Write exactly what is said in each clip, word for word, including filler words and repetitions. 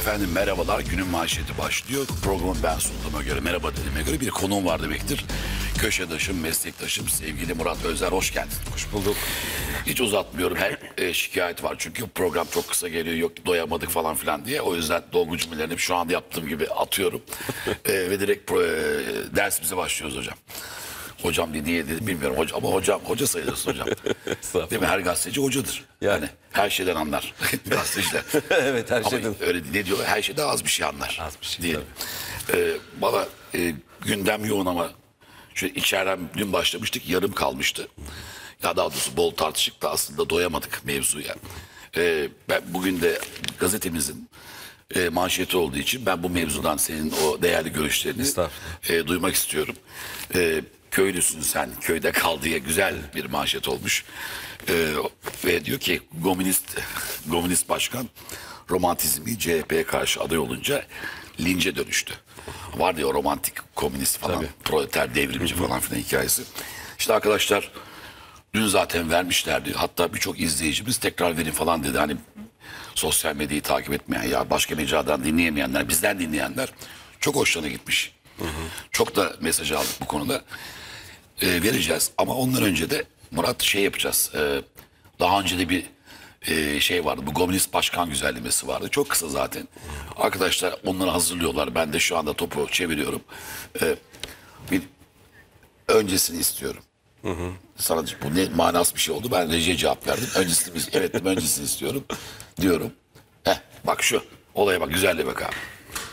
Efendim merhabalar, günün manşeti başlıyor. Programı ben sunduğuma göre, merhaba dediğime göre bir konuğum var demektir. Köşedaşım, meslektaşım, sevgili Murat Özer, hoş geldin. Hoş bulduk. Hiç uzatmıyorum, her e, şikayet var çünkü program çok kısa geliyor, yok doyamadık falan filan diye. O yüzden dolgu cümlelerini şu anda yaptığım gibi atıyorum. e, ve direkt pro, e, dersimize başlıyoruz hocam. Hocam diye dedi bilmiyorum hoca, ama hocam hoca sayılırsın hocam. Değil mi? Her gazeteci hocadır. Yani, yani her şeyden anlar gazeteciler. Evet, her ama şeyden. Öyle ne diyor? Her şeyden az bir şey anlar. Az bir şey. Diyelim. Ee, bana e, gündem yoğun ama şöyle içeriden dün başlamıştık, yarım kalmıştı. Ya daha doğrusu bol tartışık da aslında doyamadık mevzuya. Ee, ben bugün de gazetemizin e, manşeti olduğu için ben bu mevzudan senin o değerli görüşlerini e, duymak istiyorum. E, köylüsün sen, köyde kal diye güzel bir manşet olmuş. E, ve diyor ki komünist, komünist başkan romantizmi C H P'ye karşı aday olunca lince dönüştü. Var diyor romantik komünist falan, tabii, proleter devrimci falan filan hikayesi. İşte arkadaşlar dün zaten vermişlerdi. Hatta birçok izleyicimiz tekrar verin falan dedi. Hani sosyal medyayı takip etmeyen ya başka mecradan dinleyemeyenler, bizden dinleyenler çok hoşlarına gitmiş. Hı hı. Çok da mesaj aldık bu konuda. Ee, vereceğiz ama ondan önce de Murat şey yapacağız. Ee, daha önce de bir e, şey vardı. Bu komünist başkan güzellemesi vardı. Çok kısa zaten. Arkadaşlar onları hazırlıyorlar. Ben de şu anda topu çeviriyorum. Ee, bir öncesini istiyorum. Hı hı. Sana bu ne manası bir şey oldu. Ben rejiye cevap verdim. Öncesini, evet öncesini istiyorum diyorum. Heh, bak şu olaya bak, güzelliğe bak abi.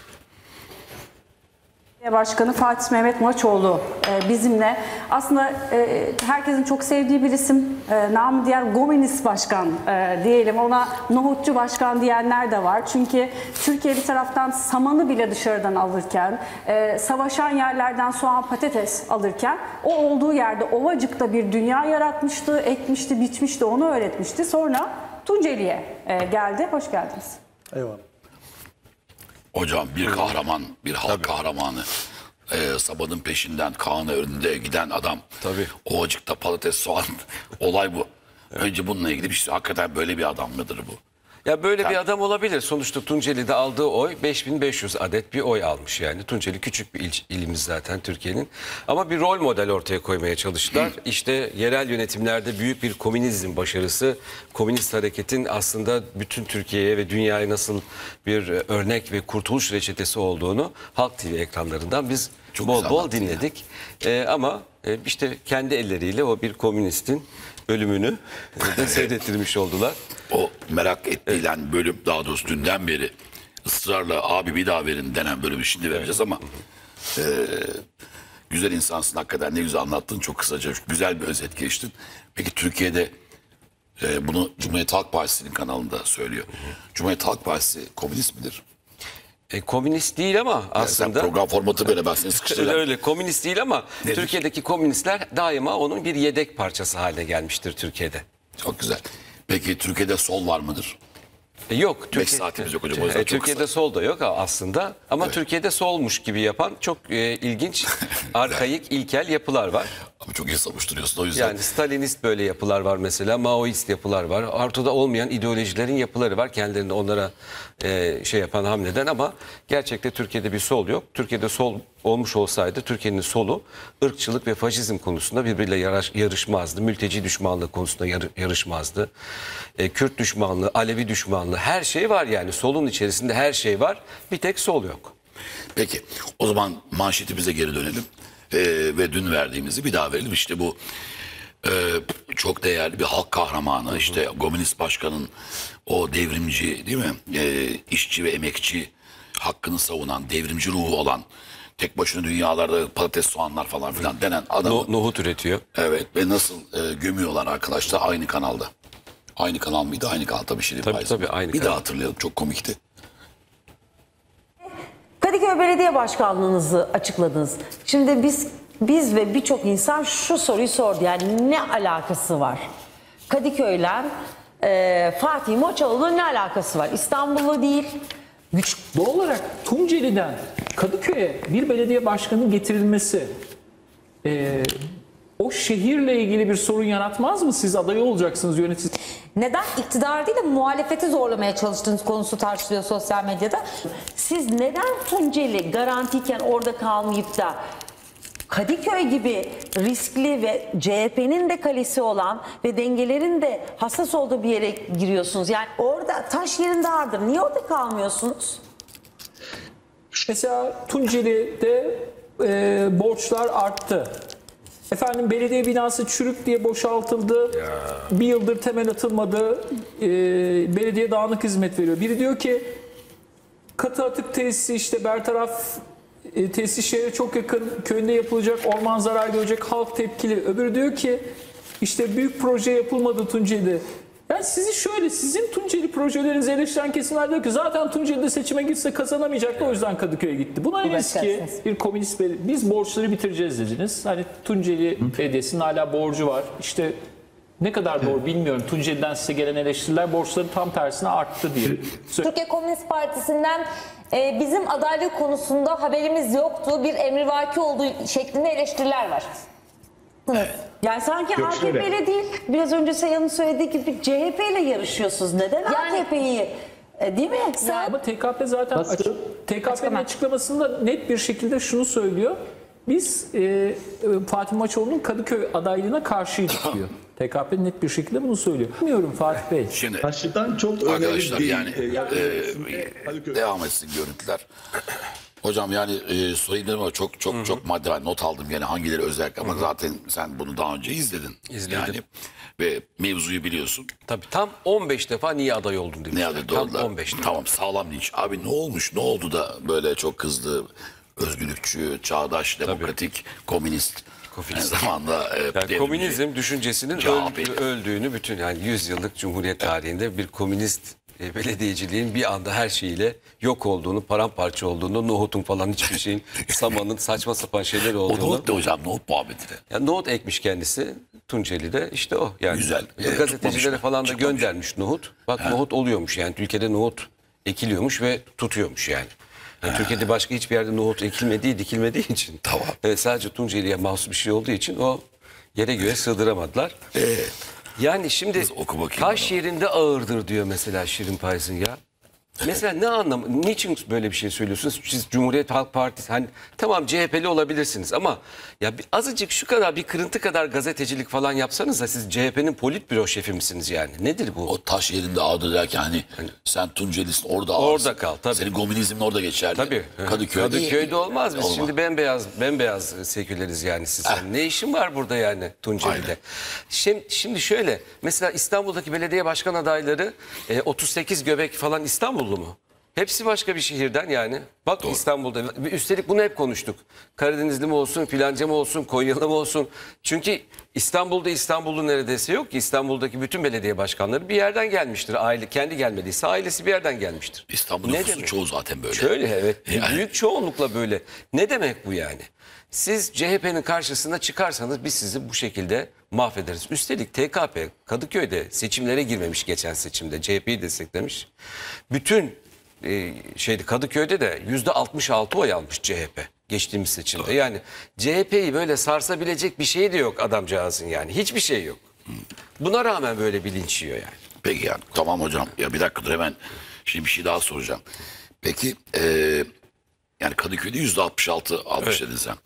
Başkanı Fatih Mehmet Maçoğlu e, bizimle. Aslında e, herkesin çok sevdiği bir isim. E, namı diğer komünist başkan e, diyelim. Ona nohutçu başkan diyenler de var. Çünkü Türkiye bir taraftan samanı bile dışarıdan alırken, e, savaşan yerlerden soğan patates alırken o olduğu yerde Ovacık'ta bir dünya yaratmıştı, ekmişti, biçmişti, onu öğretmişti. Sonra Tunceli'ye e, geldi. Hoş geldiniz. Eyvallah. Hocam bir kahraman, bir halk Tabii. kahramanı. Ee, Sabahın peşinden Kaan'ın önünde giden adam. Tabii. Ovacık'ta patates, soğan. Olay bu. Evet. Önce bununla ilgili bir şey. Hakikaten böyle bir adam mıdır bu? Ya böyle yani, bir adam olabilir. Sonuçta Tunceli'de aldığı oy beş bin beş yüz adet bir oy almış yani. Tunceli küçük bir il, ilimiz zaten Türkiye'nin. Ama bir rol model ortaya koymaya çalıştılar. İşte yerel yönetimlerde büyük bir komünizm başarısı, komünist hareketin aslında bütün Türkiye'ye ve dünyaya nasıl bir örnek ve kurtuluş reçetesi olduğunu Halk T V ekranlarından biz Çok bol bol dinledik. Ee, ama e, işte kendi elleriyle o bir komünistin ölümünü de seyrettirmiş oldular. O merak ettiğilen evet. bölüm, daha doğrusu dünden beri ısrarla abi bir daha verin denen bölümü şimdi vereceğiz ama e, güzel insansın hakikaten, ne güzel anlattın, çok kısaca güzel bir özet geçtin. Peki Türkiye'de e, bunu Cumhuriyet Halk Partisi'nin kanalında söylüyor. Cumhuriyet Halk Partisi komünist midir? E, komünist değil ama aslında. Yani program formatı böyle, ben seni sıkıştıracağım. Öyle komünist değil ama Nedir? Türkiye'deki komünistler daima onun bir yedek parçası haline gelmiştir Türkiye'de. Çok güzel. Peki Türkiye'de sol var mıdır? E, yok. beş saatimiz yok hocam. O yüzden e, Türkiye'de kısa. Sol da yok aslında ama evet. Türkiye'de solmuş gibi yapan çok e, ilginç, arkaik, ilkel yapılar var. Ama çok iyi savuşturuyorsun o yüzden. Yani Stalinist böyle yapılar var mesela, Maoist yapılar var. Ortada olmayan ideolojilerin yapıları var. Kendilerini onlara e, şey yapan, hamleden, ama gerçekte Türkiye'de bir sol yok. Türkiye'de sol olmuş olsaydı Türkiye'nin solu ırkçılık ve faşizm konusunda birbiriyle yarış, yarışmazdı. Mülteci düşmanlığı konusunda yar, yarışmazdı. E, Kürt düşmanlığı, Alevi düşmanlığı, her şey var yani. Solun içerisinde her şey var. Bir tek sol yok. Peki o zaman manşetimize geri dönelim. Ee, ve dün verdiğimizi bir daha verelim. İşte bu e, çok değerli bir halk kahramanı, hı hı. işte komünist başkanın o devrimci, değil mi? E, işçi ve emekçi hakkını savunan, devrimci ruhu olan, tek başına dünyalarda patates, soğanlar falan filan denen adam. No, nohut üretiyor. Evet, ve nasıl e, gömüyorlar arkadaşlar aynı kanalda. Aynı kanal mıydı? Aynı kanal tabii. Şimdi tabii tabii aynı Bir kanal. daha hatırlayalım, çok komikti. Kadıköy Belediye Başkanlığınızı açıkladınız. Şimdi biz biz ve birçok insan şu soruyu sordu. Yani ne alakası var? Kadıköy'le e, Fatih Maçoğlu'nun ne alakası var? İstanbul'u değil. Güç doğal olarak Tunceli'den Kadıköy'e bir belediye başkanı getirilmesi e, o şehirle ilgili bir sorun yaratmaz mı? Siz aday olacaksınız, yönetici. Neden iktidar değil de muhalefeti zorlamaya çalıştığınız konusu tartışılıyor sosyal medyada. Siz neden Tunceli garantiyken orada kalmayıp da Kadıköy gibi riskli ve C H P'nin de kalesi olan ve dengelerin de hassas olduğu bir yere giriyorsunuz? Yani orada taş yerinde ağırdır. Niye orada kalmıyorsunuz? Mesela Tunceli'de e, borçlar arttı. Efendim belediye binası çürük diye boşaltıldı. Bir yıldır temel atılmadı. E, belediye dağınık hizmet veriyor. Biri diyor ki katı atık tesisi işte bertaraf e, tesis şehre çok yakın, köyünde yapılacak, orman zarar görecek, halk tepkili. Öbürü diyor ki işte büyük proje yapılmadı Tunceli'de. Yani sizi şöyle, sizin Tunceli projelerinizi eleştiren kesimler diyor ki zaten Tunceli'de seçime gitse kazanamayacaktı, o yüzden Kadıköy'e gitti. Buna ne ki bir komünist belediye, biz borçları bitireceğiz dediniz. Hani Tunceli Belediyesi'nin hala borcu var. İşte ne kadar doğru bilmiyorum. Tunceli'den size gelen eleştiriler borçların tam tersine arttı diye. Türkiye Komünist Partisi'nden e, bizim adaylık konusunda haberimiz yoktu, bir emrivaki olduğu şeklinde eleştiriler var. Yani sanki Yok, A K P ile değil, biraz önce Seyhan'ın söylediği gibi C H P ile yarışıyorsunuz. Neden Yani- A K P'yi? E, değil mi? Sen- Ama T K P zaten Nasıl? açık, T K P'nin Açıklama. açıklamasında net bir şekilde şunu söylüyor. Biz e, e, Fatih Maçoğlu'nun Kadıköy adaylığına karşıydık diyor. T K P net bir şekilde bunu söylüyor. Bilmiyorum Fatih Bey. Şimdi Taşıdan çok önemli arkadaşlar değil. yani Ee, yani e, Kadıköy. devam etsin görüntüler. Hocam yani e, sorayım dedim ama çok çok çok madde var. Not aldım yani hangileri özellikle ama zaten sen bunu daha önce izledin. İzledim. Yani ve mevzuyu biliyorsun. Tabii tam on beş defa niye aday oldun demiş. Ne adı Tam doğrular. on beş defa. Tamam sağlam linç. Abi ne olmuş ne oldu da böyle çok kızdı. Özgürlükçü, çağdaş, demokratik, komünist. Aynı zamanda e, Yani devrimci. komünizm düşüncesinin Cahil. öldü- öldüğünü bütün yani yüz yıllık Cumhuriyet tarihinde bir komünist e, belediyeciliğin bir anda her şeyiyle yok olduğunu, paramparça olduğunu, nohutun falan hiçbir şeyin, samanın saçma sapan şeyler O olduğunu. nohut da hocam nohut muhabbeti de. Yani nohut ekmiş kendisi Tunceli'de işte o. Yani Güzel. Ee, tutmamış gazetecilere mı? falan da Çıkmamış. göndermiş nohut. Bak nohut oluyormuş yani ülkede nohut ekiliyormuş ve tutuyormuş yani. Yani Türkiye'de başka hiçbir yerde nohut ekilmediği, dikilmediği için. Tamam. Evet, sadece Tunceli'ye mahsus bir şey olduğu için o yere göğe sığdıramadılar. Yani şimdi Kız oku bakayım taş bana. yerinde ağırdır diyor mesela Şirin Payız'ın ya. Mesela ne anlamı, niçin böyle bir şey söylüyorsunuz? Siz Cumhuriyet Halk Partisi, hani tamam C H P'li olabilirsiniz ama ya bir, azıcık şu kadar bir kırıntı kadar gazetecilik falan yapsanız da siz C H P'nin politbüro şefi misiniz yani? Nedir bu? O taş yerinde ağdı derken hani sen Tunceli'sin orada Orada ağırsın. kal, tabii. Senin komünizmin orada geçerli. Tabii. Kadıköy'de, Kadıköy'de olmaz. Biz Olmaz. şimdi bembeyaz bembeyaz seküleriz yani siz. Yani ne işin var burada yani Tunceli'de? Aynen. Şimdi, şimdi şöyle mesela İstanbul'daki belediye başkan adayları e, otuz sekiz göbek falan İstanbullu mu? Hepsi başka bir şehirden yani. Bak İstanbul'da. Üstelik bunu hep konuştuk. Karadenizli mi olsun, filanca mı olsun, Konyalı mı olsun? Çünkü İstanbul'da İstanbullu neredeyse yok ki. İstanbul'daki bütün belediye başkanları bir yerden gelmiştir. Aile kendi gelmediyse ailesi bir yerden gelmiştir. İstanbul Ne nüfusu demek? çoğu zaten böyle. Şöyle evet. Yani- Büyük çoğunlukla böyle. Ne demek bu yani? Siz C H P'nin karşısına çıkarsanız biz sizi bu şekilde mahvederiz. Üstelik T K P Kadıköy'de seçimlere girmemiş geçen seçimde. C H P'yi desteklemiş. Bütün e, şeydi Kadıköy'de de yüzde altmış altı oy almış C H P geçtiğimiz seçimde. Yani C H P'yi böyle sarsabilecek bir şey de yok adamcağızın yani. Hiçbir şey yok. Buna rağmen böyle bir linç yiyor yani. Peki yani tamam hocam. Ya bir dakika dur hemen. Şimdi bir şey daha soracağım. Peki eee, yani Kadıköy'de yüzde altmış altı almış dedin sen.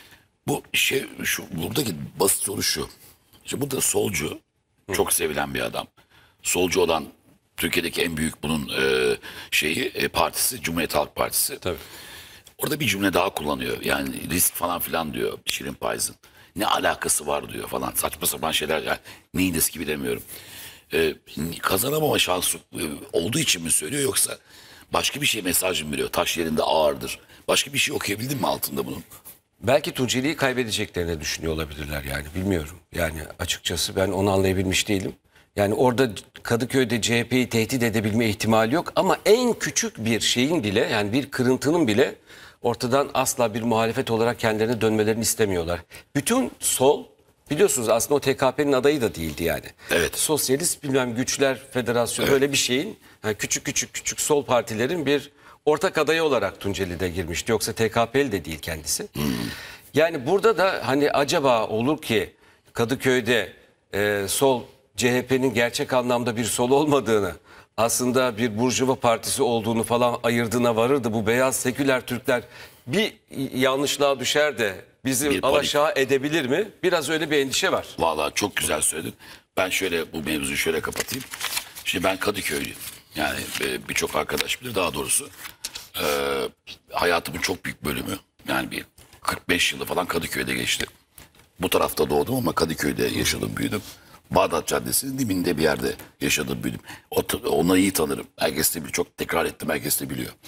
Bu şey şu buradaki basit soru şu. İşte burada solcu çok sevilen bir adam. Solcu olan Türkiye'deki en büyük bunun eee, şeyi e, partisi Cumhuriyet Halk Partisi. Tabii. Orada bir cümle daha kullanıyor. Yani risk falan filan diyor Şirin Payız'ın. Ne alakası var diyor falan. Saçma sapan şeyler. Yani neyin riski bilemiyorum. Ee, kazanamama şansı e, olduğu için mi söylüyor yoksa başka bir şey mesaj mı veriyor? Taş yerinde ağırdır. Başka bir şey okuyabildin mi altında bunun? Belki Tunceli'yi kaybedeceklerini düşünüyor olabilirler yani bilmiyorum. Yani açıkçası ben onu anlayabilmiş değilim. Yani orada Kadıköy'de C H P'yi tehdit edebilme ihtimali yok ama en küçük bir şeyin bile yani bir kırıntının bile ortadan asla bir muhalefet olarak kendilerine dönmelerini istemiyorlar. Bütün sol biliyorsunuz aslında o T K P'nin adayı da değildi yani. Evet. Sosyalist bilmem güçler federasyonu böyle bir şeyin yani küçük küçük küçük sol partilerin bir ortak adayı olarak Tunceli'de girmişti. Yoksa T K P'li de değil kendisi. Yani burada da hani acaba olur ki Kadıköy'de e, sol C H P'nin gerçek anlamda bir sol olmadığını, aslında bir Burjuva partisi olduğunu falan ayırdığına varırdı. Bu beyaz seküler Türkler bir yanlışlığa düşer de bizi Bir alaşağı edebilir mi? Biraz öyle bir endişe var. Vallahi çok güzel söyledin. Ben şöyle bu mevzuyu şöyle kapatayım. Şimdi ben Kadıköylüyüm. Yani e, birçok arkadaş bilir, daha doğrusu e, hayatımın çok büyük bölümü, yani bir kırk beş yılı falan Kadıköy'de geçti. Bu tarafta doğdum ama Kadıköy'de yaşadım, büyüdüm. Bağdat Caddesi'nin dibinde bir yerde yaşadım, büyüdüm. O, onu iyi tanırım. Herkes de biliyor. Çok tekrar ettim, herkes de biliyor.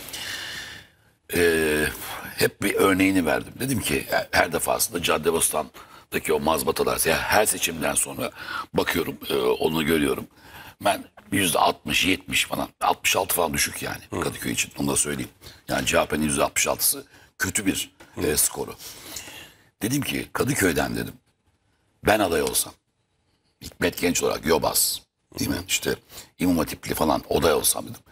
Ee, hep bir örneğini verdim. Dedim ki her defasında Caddebostan'daki o mazbatalar, yani her seçimden sonra bakıyorum, e, onu görüyorum. Ben yüzde altmış yetmiş falan, altmış altı falan düşük yani Hı. Kadıköy için, onu da söyleyeyim. Yani C H P'nin yüzde altmış altısı kötü bir e, skoru. Dedim ki Kadıköy'den dedim, ben aday olsam, Hikmet Genç olarak Yobaz, değil mi? İşte İmam Hatipli falan aday olsam dedim.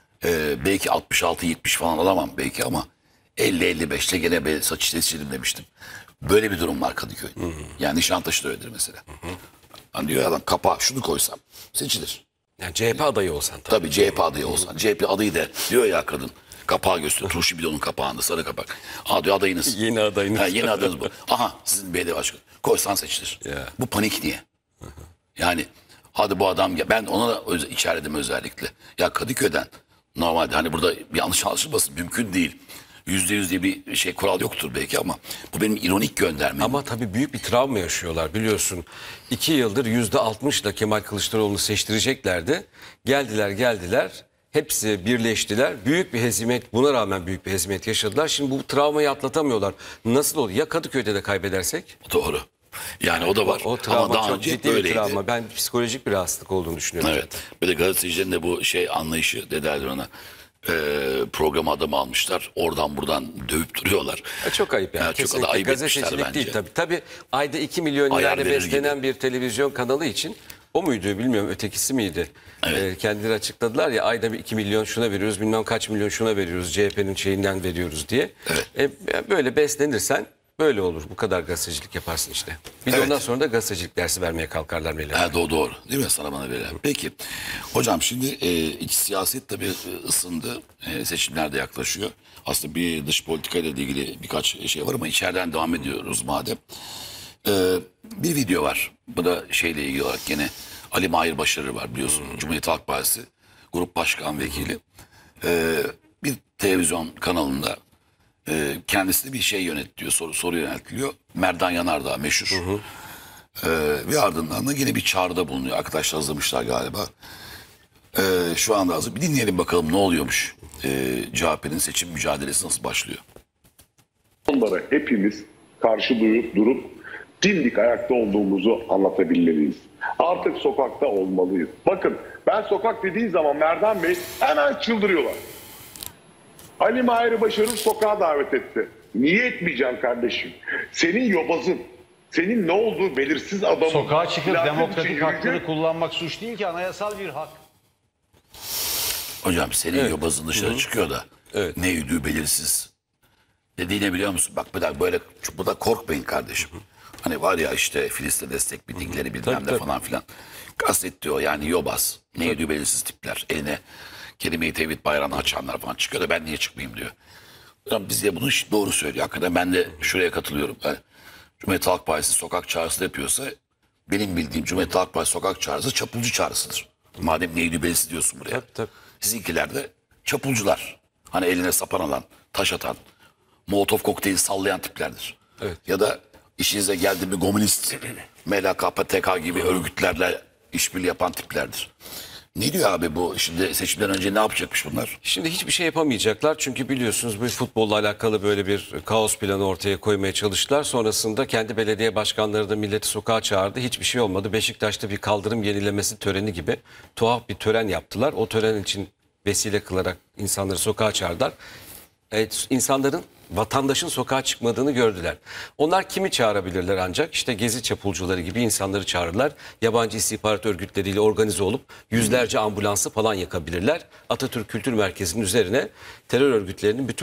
Ee, belki altmış altı yetmiş falan alamam belki ama elli elli beşte gene bir saç seçilim demiştim. Böyle bir durum var Kadıköy. Hı hı. Yani Nişantaşı'da öyledir mesela. Hı hı. Hani diyor adam, kapağa şunu koysam seçilir. Yani C H P adayı olsan tabii. Tabii C H P adayı olsan. C H P adayı da diyor ya kadın. Kapağı gösteriyor. Turşu bidonun kapağında sarı kapak. Aa diyor adayınız. Yeni adayınız. Ha, yeni adayınız bu. Aha sizin belediye başkanı. Koysan seçilir. Ya. Bu panik niye? Hı hı. Yani hadi bu adam, ben ona da öz, içerledim özellikle. Ya Kadıköy'den normalde, hani burada bir yanlış anlaşılmasın, mümkün değil. Yüzde yüz diye bir şey, kural yoktur belki ama bu benim ironik göndermem. Ama tabii büyük bir travma yaşıyorlar biliyorsun. İki yıldır yüzde altmışla Kemal Kılıçdaroğlu'nu seçtireceklerdi. Geldiler geldiler. Hepsi birleştiler. Büyük bir hezimet, buna rağmen büyük bir hezimet yaşadılar. Şimdi bu travmayı atlatamıyorlar. Nasıl olur? Ya Kadıköy'de de kaybedersek? Doğru. Yani o da var. O, o travma ama daha çok önce ciddi bir böyleydi. travma. Ben psikolojik bir rahatsızlık olduğunu düşünüyorum. Evet. Bir de gazetecilerin de bu şey anlayışı, ne derler ona, e, program adamı almışlar. Oradan buradan dövüp duruyorlar. Ya çok ayıp yani. Ya çok Kesinlikle da ayıp etmişler gazetecilik bence. değil tabii. Tabii ayda iki milyon Ayar lirayla verir beslenen gibi. bir televizyon kanalı için, o muydu bilmiyorum, ötekisi miydi? Evet. Ee, kendileri açıkladılar ya, ayda bir iki milyon şuna veriyoruz, bilmem kaç milyon şuna veriyoruz, C H P'nin şeyinden veriyoruz diye. Evet. E, böyle beslenirsen böyle olur. Bu kadar gazetecilik yaparsın işte. Bir de Evet. ondan sonra da gazetecilik dersi vermeye kalkarlar Melih. Ha, doğru, doğru. Değil mi? Sana bana verilen. Peki. Hocam şimdi e, iç siyaset tabii ısındı. E, seçimler de yaklaşıyor. Aslında bir dış politikayla ilgili birkaç şey var ama içeriden devam ediyoruz madem. E, bir video var. Bu da şeyle ilgili olarak gene Ali Mahir Başarır var biliyorsun. Hmm. Cumhuriyet Halk Partisi Grup Başkan Vekili. E, bir televizyon kanalında e, kendisi de bir şey yönetiliyor. Soru, soru yöneltiliyor. Merdan Yanardağ meşhur. Hı hı. Ee, ve ardından da yine bir çağrıda bulunuyor. Arkadaşlar hazırlamışlar galiba. Ee, şu anda hazır. Bir dinleyelim bakalım ne oluyormuş. Ee, C H P'nin seçim mücadelesi nasıl başlıyor? Onlara hepimiz karşı duyup durup dimdik ayakta olduğumuzu anlatabilmeliyiz. Artık sokakta olmalıyız. Bakın ben sokak dediğim zaman Merdan Bey hemen çıldırıyorlar. Ali Mahir Başarır sokağa davet etti. Niye etmeyeceğim kardeşim? Senin yobazın, senin ne olduğu belirsiz adamın. Sokağa çıkıp demokratik yürüyecek. hakları kullanmak suç değil ki, anayasal bir hak. Hocam senin evet. yobazın dışarı Hı-hı. çıkıyor da evet. ne yürüdüğü belirsiz. Dediğine biliyor musun? Bak bu da böyle, bu da korkmayın kardeşim. Hı-hı. Hani var ya işte Filistin destek mitingleri bilmem tabii, ne tabii. falan filan. Kastet diyor yani yobaz. Ne tabii. yürüdüğü belirsiz tipler. Eline kelime-i tevhid bayrağını açanlar falan çıkıyor da ben niye çıkmayayım diyor. Hocam bize bunu doğru söylüyor. Hakikaten ben de şuraya katılıyorum. Yani Cumhuriyet Halk Partisi sokak çağrısı yapıyorsa benim bildiğim Cumhuriyet Halk Partisi sokak çağrısı çapulcu çağrısıdır. Madem neydi belirsiz diyorsun buraya. Tabii, tabii. Sizinkiler de çapulcular. Hani eline sapan alan, taş atan, Molotov kokteyli sallayan tiplerdir. Evet. Ya da işinize geldi bir komünist, M L K P, T K gibi örgütlerle işbirliği yapan tiplerdir. Ne diyor abi bu? Şimdi seçimden önce ne yapacakmış bunlar? Şimdi hiçbir şey yapamayacaklar. Çünkü biliyorsunuz bu futbolla alakalı böyle bir kaos planı ortaya koymaya çalıştılar. Sonrasında kendi belediye başkanları da milleti sokağa çağırdı. Hiçbir şey olmadı. Beşiktaş'ta bir kaldırım yenilemesi töreni gibi tuhaf bir tören yaptılar. O tören için vesile kılarak insanları sokağa çağırdılar. Evet, insanların, vatandaşın sokağa çıkmadığını gördüler. Onlar kimi çağırabilirler ancak? İşte gezi çapulcuları gibi insanları çağırırlar. Yabancı istihbarat örgütleriyle organize olup yüzlerce ambulansı falan yakabilirler. Atatürk Kültür Merkezi'nin üzerine terör örgütlerinin bütün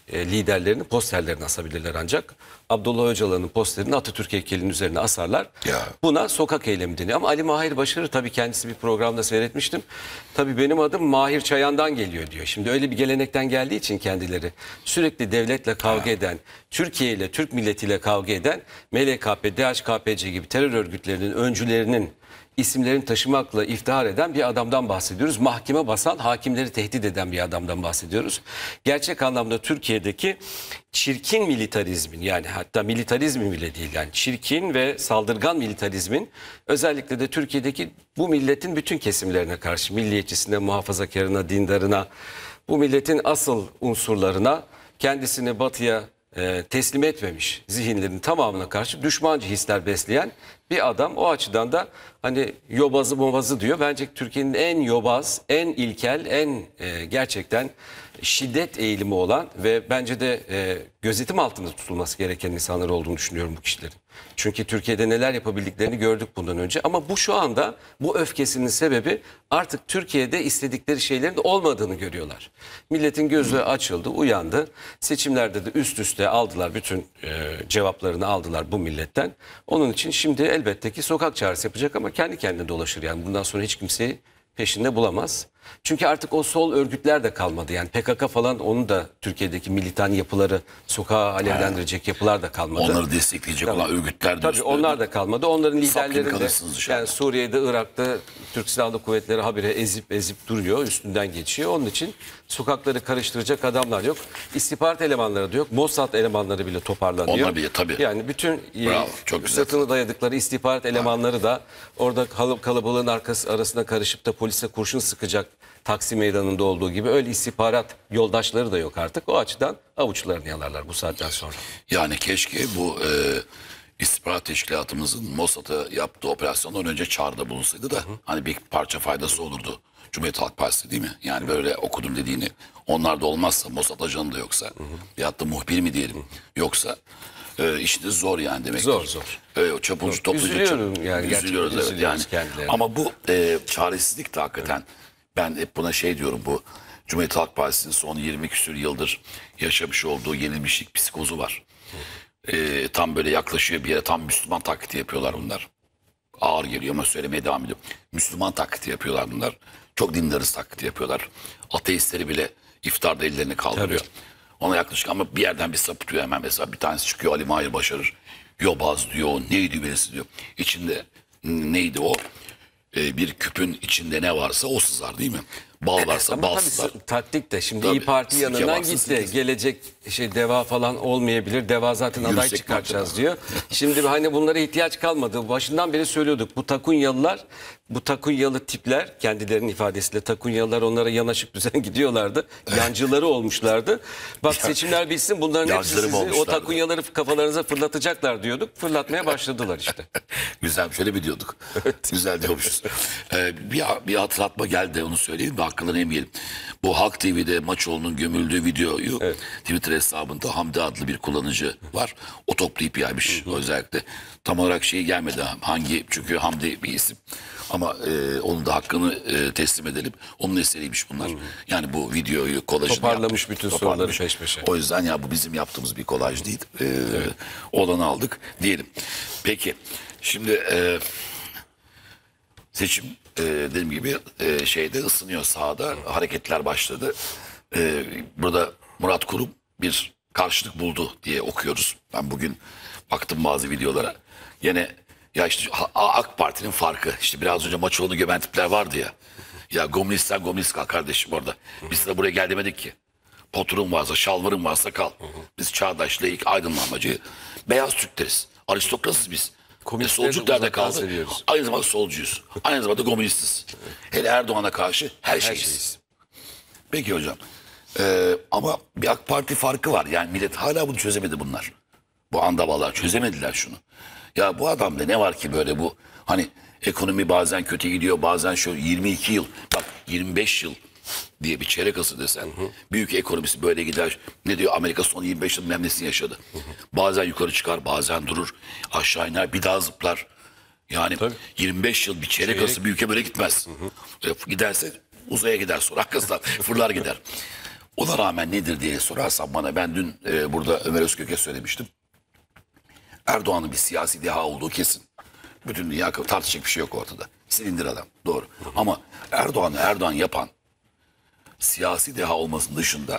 e, liderlerinin posterlerini asabilirler ancak. Abdullah Öcalan'ın posterini Atatürk heykelinin üzerine asarlar. Ya. Buna sokak eylemi deniyor. Ama Ali Mahir Başarır, tabii kendisi bir programda seyretmiştim. Tabii benim adım Mahir Çayan'dan geliyor diyor. Şimdi öyle bir gelenekten geldiği için kendileri sürekli devletle kavga eden, Türkiye ile Türk milletiyle kavga eden M L K P, D H K P C gibi terör örgütlerinin öncülerinin isimlerini taşımakla iftihar eden bir adamdan bahsediyoruz. Mahkeme basan, hakimleri tehdit eden bir adamdan bahsediyoruz. Gerçek anlamda Türkiye'deki çirkin militarizmin, yani hatta militarizmin bile değil, yani çirkin ve saldırgan militarizmin özellikle de Türkiye'deki bu milletin bütün kesimlerine karşı, milliyetçisine, muhafazakarına, dindarına, bu milletin asıl unsurlarına, kendisini batıya e, teslim etmemiş zihinlerin tamamına karşı düşmancı hisler besleyen bir adam. O açıdan da hani yobazı mobazı diyor. Bence Türkiye'nin en yobaz, en ilkel, en e, gerçekten şiddet eğilimi olan ve bence de e, gözetim altında tutulması gereken insanlar olduğunu düşünüyorum bu kişilerin. Çünkü Türkiye'de neler yapabildiklerini gördük bundan önce. Ama bu şu anda, bu öfkesinin sebebi artık Türkiye'de istedikleri şeylerin olmadığını görüyorlar. Milletin gözü açıldı, uyandı. Seçimlerde de üst üste aldılar, bütün e, cevaplarını aldılar bu milletten. Onun için şimdi elbette ki sokak çağrısı yapacak ama kendi kendine dolaşır. Yani bundan sonra hiç kimseyi peşinde bulamaz. Çünkü artık o sol örgütler de kalmadı. Yani P K K falan, onun da Türkiye'deki militan yapıları, sokağa alevlendirecek yapılar da kalmadı. Onları destekleyecek olan örgütler de Tabii üstüne- onlar da kalmadı. Onların Sapkın liderleri de kalırsınız dışarıda. yani Suriye'de, Irak'ta Türk Silahlı Kuvvetleri habire ezip ezip duruyor. Üstünden geçiyor. Onun için sokakları karıştıracak adamlar yok. İstihbarat elemanları da yok. Mossad elemanları bile toparlanıyor. Onlar bile, tabii. Yani bütün e, Bravo, çok güzel. sırtını dayadıkları istihbarat elemanları da orada kal- kalabalığın arkası arasına karışıp da polise kurşun sıkacak Taksim Meydanı'nda olduğu gibi öyle istihbarat yoldaşları da yok artık. O açıdan avuçlarını yalarlar bu saatten sonra. Yani keşke bu e, istihbarat teşkilatımızın Mossad'a yaptığı operasyondan önce çağrıda bulunsaydı da hani bir parça faydası olurdu. Cumhuriyet Halk Partisi değil mi? Yani böyle okudum dediğini, onlar da olmazsa, Mossad ajanı da yoksa, veyahut da muhbir mi diyelim, yoksa e, işiniz zor yani demek. Zor, zor. Evet, o çapulcu topluca Üzülüyorum çap- yani, gerçekten üzülüyoruz, evet üzülüyoruz yani. kendilerine. Ama bu e, çaresizlik de hakikaten, ben hep buna şey diyorum, bu Cumhuriyet Halk Partisi'nin son yirmi küsur yıldır yaşamış olduğu yenilmişlik psikozu var. E, tam böyle yaklaşıyor bir yere, tam Müslüman taklidi yapıyorlar bunlar. Ağır geliyor ama söylemeye devam ediyor. Müslüman taklidi yapıyorlar bunlar. Çok dindarız taklidi yapıyorlar. Ateistleri bile iftarda ellerini kaldırıyor. Tabii. Ona yaklaşık ama bir yerden bir sapıtıyor hemen. Mesela bir tanesi çıkıyor, Ali Mahir Başarır. Yobaz diyor, neydi birisi diyor. İçinde neydi o? Ee, bir küpün içinde ne varsa o sızar değil mi? Bal varsa Ama bal tabii sızar. taktik de şimdi Tabii, İYİ Parti sirke yanından varsa gitti. sirke. Gelecek şey Deva falan olmayabilir. Deva zaten aday Yüksek çıkartacağız madde. diyor. Şimdi hani bunlara ihtiyaç kalmadı. Başından beri söylüyorduk. Bu Takunyalılar, bu Takunyalı tipler, kendilerinin ifadesiyle Takunyalılar onlara yanaşık düzen gidiyorlardı. Yancıları olmuşlardı. Bak seçimler bitsin, bunların hepsi Yancıları mı sizi o olmuşlardı? Takunyaları kafalarınıza fırlatacaklar diyorduk. Fırlatmaya başladılar işte. Güzel, şöyle mi diyorduk? Güzel diyormuşuz. Ee, bir, bir hatırlatma geldi, onu söyleyeyim de hakkını yemeyelim. Bu Halk T V'de Maçoğlu'nun gömüldüğü videoyu Twitter hesabında Hamdi adlı bir kullanıcı var. O toplayıp yaymış özellikle. Tam olarak şey gelmedi hangi, çünkü Hamdi bir isim. Ama e, onun da hakkını e, teslim edelim. Onun eseriymiş bunlar. Yani bu videoyu, kolajını Toparlamış yapmış, bütün toparlamış. soruları peş peşe. O yüzden ya bu bizim yaptığımız bir kolaj değil. E, Olanı aldık diyelim. Peki şimdi e, seçim e, dediğim gibi e, şeyde ısınıyor, sahada hareketler başladı. E, burada Murat Kurum bir karşılık buldu diye okuyoruz. Ben bugün baktım bazı videolara. Yine ya işte A- AK Parti'nin farkı, işte biraz önce Maçoğlu'nu gömen tipler vardı ya. Ya komünistsen komünist kal kardeşim orada. Biz de buraya gel demedik ki. Poturun varsa, şalvarın varsa kal. Biz çağdaş, laik, aydınlanmacı, beyaz Türkleriz. Aristokratız biz. E, Komünistleri de solculuk nerede uzaktan kaldı? seviyoruz. Aynı zamanda solcuyuz. Aynı zamanda komünistiz. Hele Erdoğan'a karşı her şeyiz. şeyiz. Peki hocam. Ee, ama bir AK Parti farkı var. Yani millet hala bunu çözemedi bunlar. Bu andavallar çözemediler şunu. Ya bu adamda ne var ki böyle bu, hani ekonomi bazen kötü gidiyor, bazen şu yirmi iki yıl, bak yirmi beş yıl diye bir çeyrek asır desen, büyük ekonomisi böyle gider. Ne diyor, Amerika son yirmi beş yıl memnesini yaşadı. Bazen yukarı çıkar, bazen durur, aşağı iner, bir daha zıplar. Yani Tabii. yirmi beş yıl bir çeyrek, Çeyrek. asır bir ülke böyle gitmez. E, Giderse uzaya gider sonra, arkasından fırlar gider. Ona rağmen nedir diye sorarsan bana, ben dün e, burada Ömer Özkök'e söylemiştim. Erdoğan'ın bir siyasi deha olduğu kesin. Bütün dünya tartışacak bir şey yok ortada. Silindir adam, doğru. Ama Erdoğan'ı Erdoğan yapan siyasi deha olmasının dışında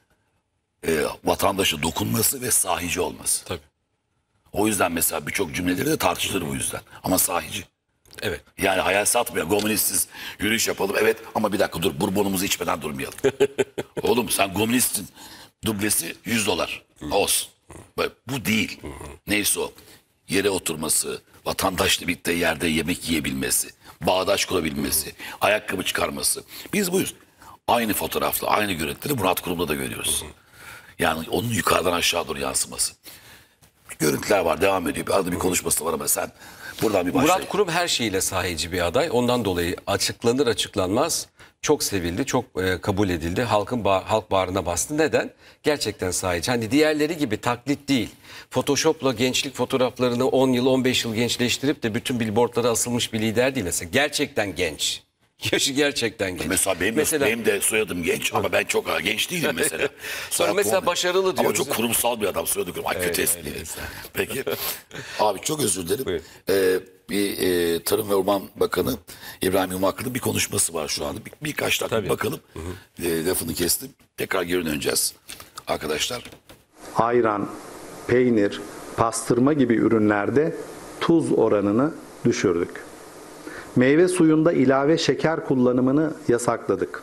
e, vatandaşa dokunması ve sahici olması. Tabii. O yüzden mesela birçok cümleleri de tartışılır bu yüzden. Ama sahici. Evet. Yani hayal satmıyor. Komünistsiz yürüyüş yapalım. Evet ama bir dakika dur, bourbonumuzu içmeden durmayalım. Oğlum sen komünistsin. Dublesi yüz dolar. Olsun. Bu değil. Neyse o. Yere oturması, vatandaşla birlikte yerde yemek yiyebilmesi, bağdaş kurabilmesi, ayakkabı çıkarması. Biz buyuz. Aynı fotoğrafla, aynı görüntüleri Murat Kurum'da da görüyoruz. Yani onun yukarıdan aşağı doğru yansıması. Görüntüler var, devam ediyor. Arada bir konuşması var ama sen buradan bir başlayın. Murat Kurum her şeyiyle sahici bir aday. Ondan dolayı açıklanır açıklanmaz çok sevildi, çok e, kabul edildi. Halkın ba- halk bağrına bastı. Neden? Gerçekten sahici. Hani diğerleri gibi taklit değil. Photoshop'la gençlik fotoğraflarını on yıl, on beş yıl gençleştirip de bütün billboardlara asılmış bir lider değil mesela. Gerçekten genç. Yaşı gerçekten genç. Mesela benim, Mesela- benim de soyadım genç ama ben çok genç değilim mesela. Sonra mesela Soyadım- başarılı Ama diyoruz. çok kurumsal bir adam, soyadı kurum. Ay kötü espri. Peki. Abi çok özür dilerim. Buyur. Ee, bir e, Tarım ve Orman Bakanı İbrahim Yumaklı'nın bir konuşması var şu anda. Bir, birkaç dakika Tabii. bakalım. E, lafını kestim. Tekrar geri döneceğiz arkadaşlar. Ayran, peynir, pastırma gibi ürünlerde tuz oranını düşürdük. Meyve suyunda ilave şeker kullanımını yasakladık.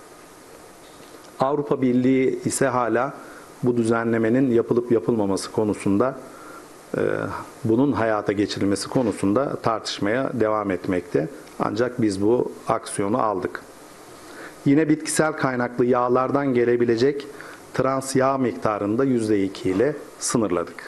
Avrupa Birliği ise hala bu düzenlemenin yapılıp yapılmaması konusunda, e, bunun hayata geçirilmesi konusunda tartışmaya devam etmekte. Ancak biz bu aksiyonu aldık. Yine bitkisel kaynaklı yağlardan gelebilecek trans yağ miktarını da yüzde iki ile sınırladık.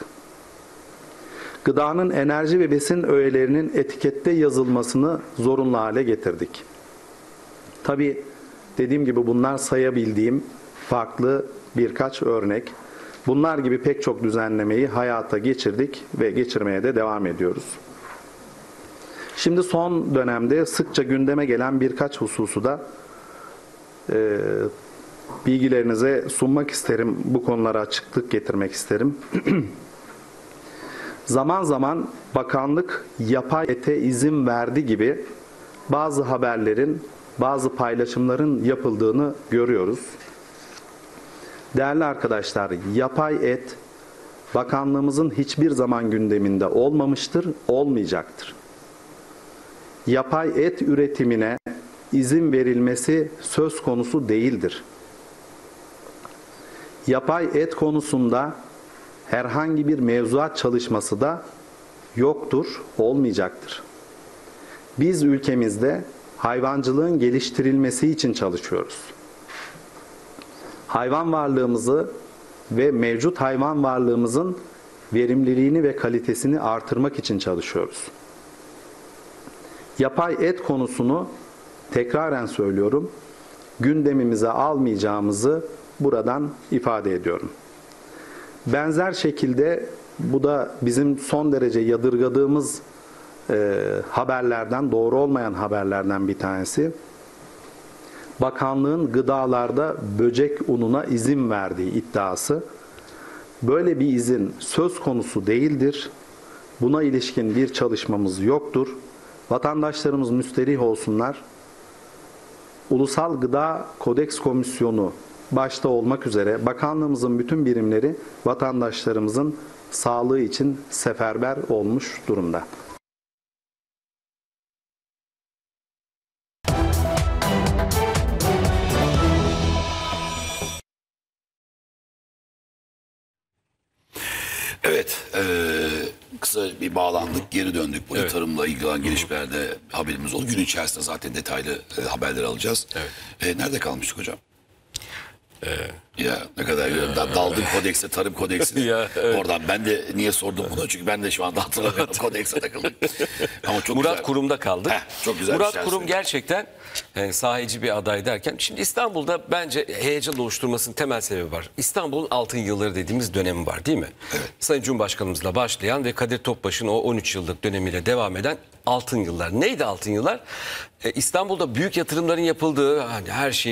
Gıdanın enerji ve besin öğelerinin etikette yazılmasını zorunlu hale getirdik. Tabii dediğim gibi bunlar sayabildiğim farklı birkaç örnek. Bunlar gibi pek çok düzenlemeyi hayata geçirdik ve geçirmeye de devam ediyoruz. Şimdi son dönemde sıkça gündeme gelen birkaç hususu da e, bilgilerinize sunmak isterim. Bu konulara açıklık getirmek isterim. Zaman zaman bakanlık yapay ete izin verdi gibi bazı haberlerin, bazı paylaşımların yapıldığını görüyoruz. Değerli arkadaşlar, yapay et bakanlığımızın hiçbir zaman gündeminde olmamıştır, olmayacaktır. Yapay et üretimine izin verilmesi söz konusu değildir. Yapay et konusunda herhangi bir mevzuat çalışması da yoktur, olmayacaktır. Biz ülkemizde hayvancılığın geliştirilmesi için çalışıyoruz. Hayvan varlığımızı ve mevcut hayvan varlığımızın verimliliğini ve kalitesini artırmak için çalışıyoruz. Yapay et konusunu tekraren söylüyorum, gündemimize almayacağımızı buradan ifade ediyorum. Benzer şekilde bu da bizim son derece yadırgadığımız e, haberlerden, doğru olmayan haberlerden bir tanesi. Bakanlığın gıdalarda böcek ununa izin verdiği iddiası. Böyle bir izin söz konusu değildir. Buna ilişkin bir çalışmamız yoktur. Vatandaşlarımız müsterih olsunlar. Ulusal Gıda Kodeks Komisyonu başta olmak üzere bakanlığımızın bütün birimleri vatandaşlarımızın sağlığı için seferber olmuş durumda. Evet, e, kısa bir bağlandık, geri döndük. Buraya Evet. tarımla ilgili olan gelişmelerde haberimiz oldu. Gün içerisinde zaten detaylı e, haberler alacağız. Evet. E, nerede kalmıştık hocam? Ya ne kadar güzel. Da- Daldım kodekse, tarım kodeksine. Ya, evet. Oradan ben de niye sordum bunu? Çünkü ben de şu anda hatırlamıyorum. Kodekse takıldım. Ama çok Murat güzel. Kurum'da kaldık. Heh, çok güzel bir Murat şey Kurum söyledin. gerçekten e, sahici bir aday derken, şimdi İstanbul'da bence heyecan oluşturmasının temel sebebi var. İstanbul'un altın yılları dediğimiz dönemi var değil mi? Evet. Sayın Cumhurbaşkanımızla başlayan ve Kadir Topbaş'ın o on üç yıllık dönemiyle devam eden altın yıllar. Neydi altın yıllar? E, İstanbul'da büyük yatırımların yapıldığı, hani her şeyin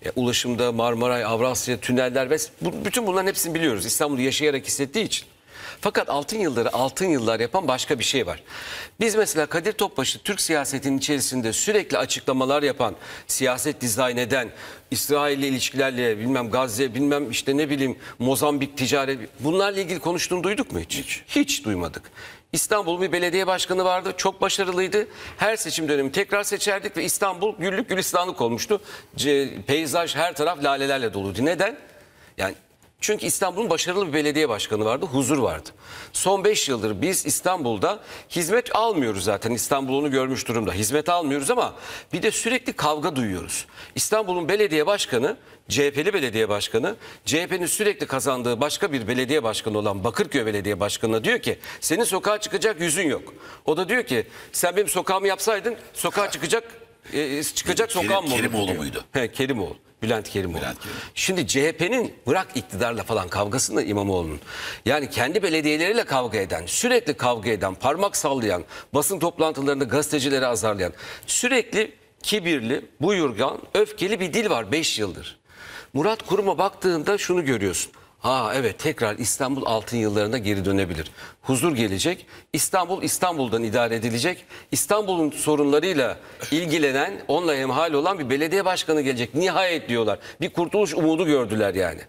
E, ulaşımda Marmaray, Avrasya, tüneller ve bu, bütün bunların hepsini biliyoruz. İstanbul'u yaşayarak hissettiği için. Fakat altın yılları altın yıllar yapan başka bir şey var. Biz mesela Kadir Topbaşı Türk siyasetinin içerisinde sürekli açıklamalar yapan, siyaset dizayn eden, İsrail'le ilişkilerle bilmem Gazze, bilmem işte ne bileyim Mozambik ticaret, bunlarla ilgili konuştuğunu duyduk mu hiç? Hiç, hiç duymadık. İstanbul'un bir belediye başkanı vardı. Çok başarılıydı. Her seçim dönemi tekrar seçerdik ve İstanbul güllük gülistanlık olmuştu. Ce, peyzaj her taraf lalelerle doluydu. Neden? Yani çünkü İstanbul'un başarılı bir belediye başkanı vardı, huzur vardı. Son beş yıldır biz İstanbul'da hizmet almıyoruz zaten. İstanbul onu görmüş durumda. Hizmet almıyoruz ama bir de sürekli kavga duyuyoruz. İstanbul'un belediye başkanı, C H P'li belediye başkanı, C H P'nin sürekli kazandığı başka bir belediye başkanı olan Bakırköy Belediye Başkanı'na diyor ki senin sokağa çıkacak yüzün yok. O da diyor ki sen benim sokağımı yapsaydın sokağa çıkacak e, çıkacak Kerim, sokağım mı olur? Kerimoğlu diyor. muydu? He, Kerimoğlu. Bülent Kerimoğlu. Bülent Kerimoğlu. Şimdi C H P'nin bırak iktidarla falan kavgasını İmamoğlu'nun. Yani kendi belediyeleriyle kavga eden, sürekli kavga eden, parmak sallayan, basın toplantılarında gazetecileri azarlayan, sürekli kibirli, buyurgan, öfkeli bir dil var beş yıldır. Murat Kurum'a baktığında şunu görüyorsun. Ha evet tekrar İstanbul altın yıllarına geri dönebilir. Huzur gelecek. İstanbul İstanbul'dan idare edilecek. İstanbul'un sorunlarıyla ilgilenen, onunla hemhal olan bir belediye başkanı gelecek. Nihayet diyorlar. Bir kurtuluş umudu gördüler yani.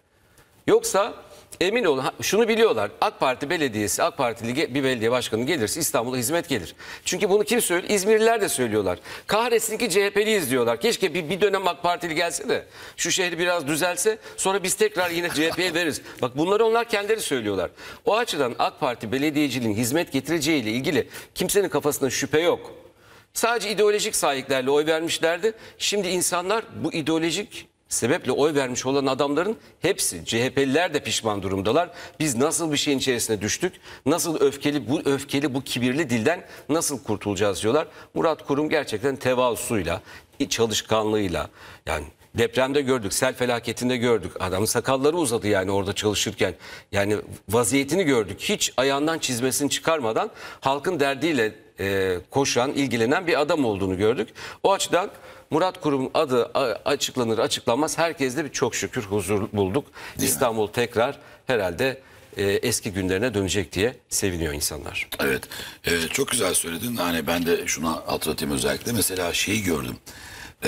Yoksa emin olun şunu biliyorlar. AK Parti belediyesi, AK Partili bir belediye başkanı gelirse İstanbul'a hizmet gelir. Çünkü bunu kim söylüyor? İzmirliler de söylüyorlar. Kahretsin ki C H P'liyiz diyorlar. Keşke bir, bir dönem AK Partili gelse de şu şehri biraz düzelse sonra biz tekrar yine C H P'ye veririz. Bak bunları onlar kendileri söylüyorlar. O açıdan AK Parti belediyeciliğin hizmet getireceğiyle ilgili kimsenin kafasında şüphe yok. Sadece ideolojik sahiplerle oy vermişlerdi. Şimdi insanlar bu ideolojik sebeple oy vermiş olan adamların hepsi C H P'liler de pişman durumdalar. Biz nasıl bir şeyin içerisine düştük? Nasıl öfkeli bu öfkeli bu kibirli dilden nasıl kurtulacağız diyorlar. Murat Kurum gerçekten tevazusuyla, çalışkanlığıyla yani depremde gördük, sel felaketinde gördük. Adamın sakalları uzadı yani orada çalışırken. Yani vaziyetini gördük. Hiç ayağından çizmesini çıkarmadan halkın derdiyle e, koşan, ilgilenen bir adam olduğunu gördük. O açıdan Murat Kurum'un adı açıklanır açıklanmaz herkeste bir çok şükür huzur bulduk. Değil İstanbul mi? Tekrar herhalde e, eski günlerine dönecek diye seviniyor insanlar. Evet e, çok güzel söyledin. Hani ben de şuna hatırlatayım özellikle. Mesela şeyi gördüm. E,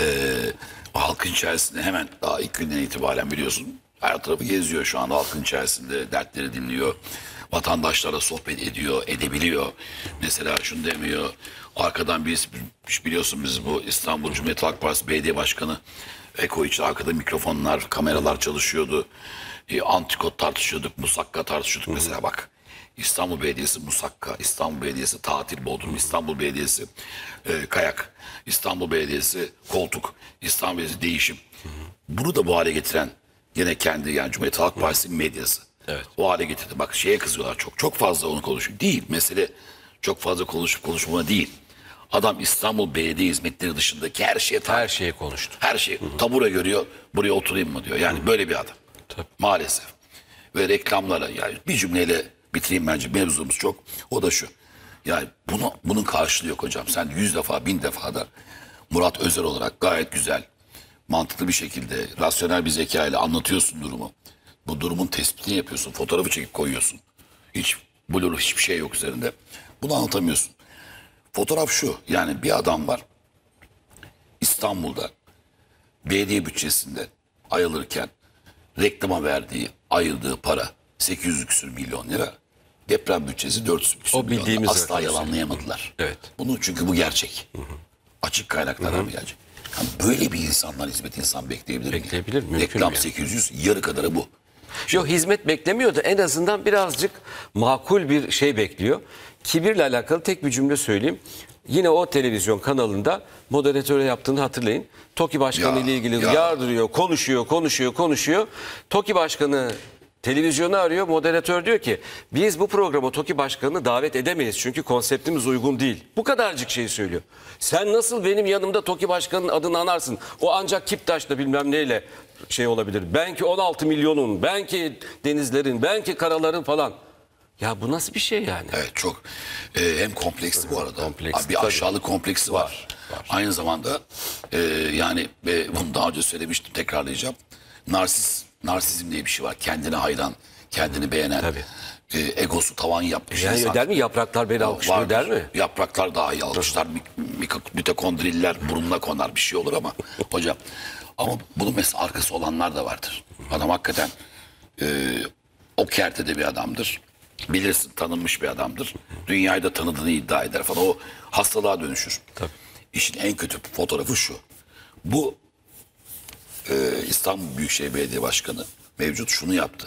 halkın içerisinde hemen daha ilk günden itibaren biliyorsun. Her tarafı geziyor şu an halkın içerisinde. Dertleri dinliyor. Vatandaşlarla sohbet ediyor, edebiliyor. Mesela şunu demiyor. Arkadan biz biliyorsun biz bu İstanbul Cumhuriyet Halk Partisi Belediye Başkanı Eko için arkada mikrofonlar, kameralar çalışıyordu. E, antikot tartışıyorduk, musakka tartışıyorduk. Hı-hı. Mesela bak İstanbul Belediyesi musakka, İstanbul Belediyesi tatil Bodrum, İstanbul Belediyesi e, kayak, İstanbul Belediyesi koltuk, İstanbul Belediyesi değişim. Hı-hı. Bunu da bu hale getiren yine kendi yani Cumhuriyet Halk Partisi medyası. Evet. O hale getirdi. Bak şeye kızıyorlar çok. Çok fazla onu konuşuyor. Değil. Mesele çok fazla konuşup konuşmama değil. Adam İstanbul Belediye Hizmetleri dışındaki her şeye her şeye konuştu. Her şey. Tabure görüyor. Buraya oturayım mı diyor. Yani Hı-hı. böyle bir adam. Tabii. Maalesef. Ve reklamlara yani bir cümleyle bitireyim bence mevzumuz çok. O da şu. Yani bunu bunun karşılığı yok hocam. Sen yüz defa bin defa da Murat Özer olarak gayet güzel, mantıklı bir şekilde, rasyonel bir zeka ile anlatıyorsun durumu. Bu durumun tespitini yapıyorsun. Fotoğrafı çekip koyuyorsun. Hiç blur hiçbir şey yok üzerinde. Bunu anlatamıyorsun. Fotoğraf şu. Yani bir adam var. İstanbul'da belediye bütçesinde ayılırken reklama verdiği, ayırdığı para sekiz yüz küsur milyon lira. Deprem bütçesi dört yüz küsur milyon lira. Asla yalanlayamadılar. Evet. Bunu çünkü bu gerçek. Hı hı. Açık kaynaklardan bir gerçek. Yani böyle bir insanlar hizmet insan bekleyebilir mi? Bekleyebilir mi? Reklam yani. sekiz yüz yarı kadarı bu. Yok hizmet beklemiyor da en azından birazcık makul bir şey bekliyor. Kibirle alakalı tek bir cümle söyleyeyim. Yine o televizyon kanalında moderatöre yaptığını hatırlayın. TOKİ Başkanı ile ilgili ya. yardırıyor, konuşuyor, konuşuyor, konuşuyor. TOKİ Başkanı televizyonu arıyor. Moderatör diyor ki biz bu programa TOKİ Başkanı'nı davet edemeyiz. Çünkü konseptimiz uygun değil. Bu kadarcık şey söylüyor. Sen nasıl benim yanımda TOKİ Başkanı'nın adını anarsın? O ancak Kiptaş'la bilmem neyle şey olabilir. Belki on altı milyonun, belki denizlerin, belki karaların falan. Ya bu nasıl bir şey yani? Evet çok e, hem kompleksli bu arada. Kompleksli, bir tabii. aşağılık kompleksi var. Var, var. Aynı zamanda e, yani e, bunu daha önce söylemiştim, tekrarlayacağım. Narsis, narsizm diye bir şey var. Kendine hayran, kendini beğenen, Tabii. e, egosu tavan yapmış Yani insan. der mi yapraklar beni alkışlıyor Vardır. der mi? Yapraklar daha iyi alkışlar. Mik- mik- mitokondriller burnuna konar bir şey olur ama hocam. Ama bunun mesela arkası olanlar da vardır. Adam hakikaten e, o kertede bir adamdır. Bilirsin, tanınmış bir adamdır. Dünyayı da tanıdığını iddia eder falan. O hastalığa dönüşür. Tabii. İşin en kötü fotoğrafı şu. Bu e, İstanbul Büyükşehir Belediye Başkanı mevcut şunu yaptı.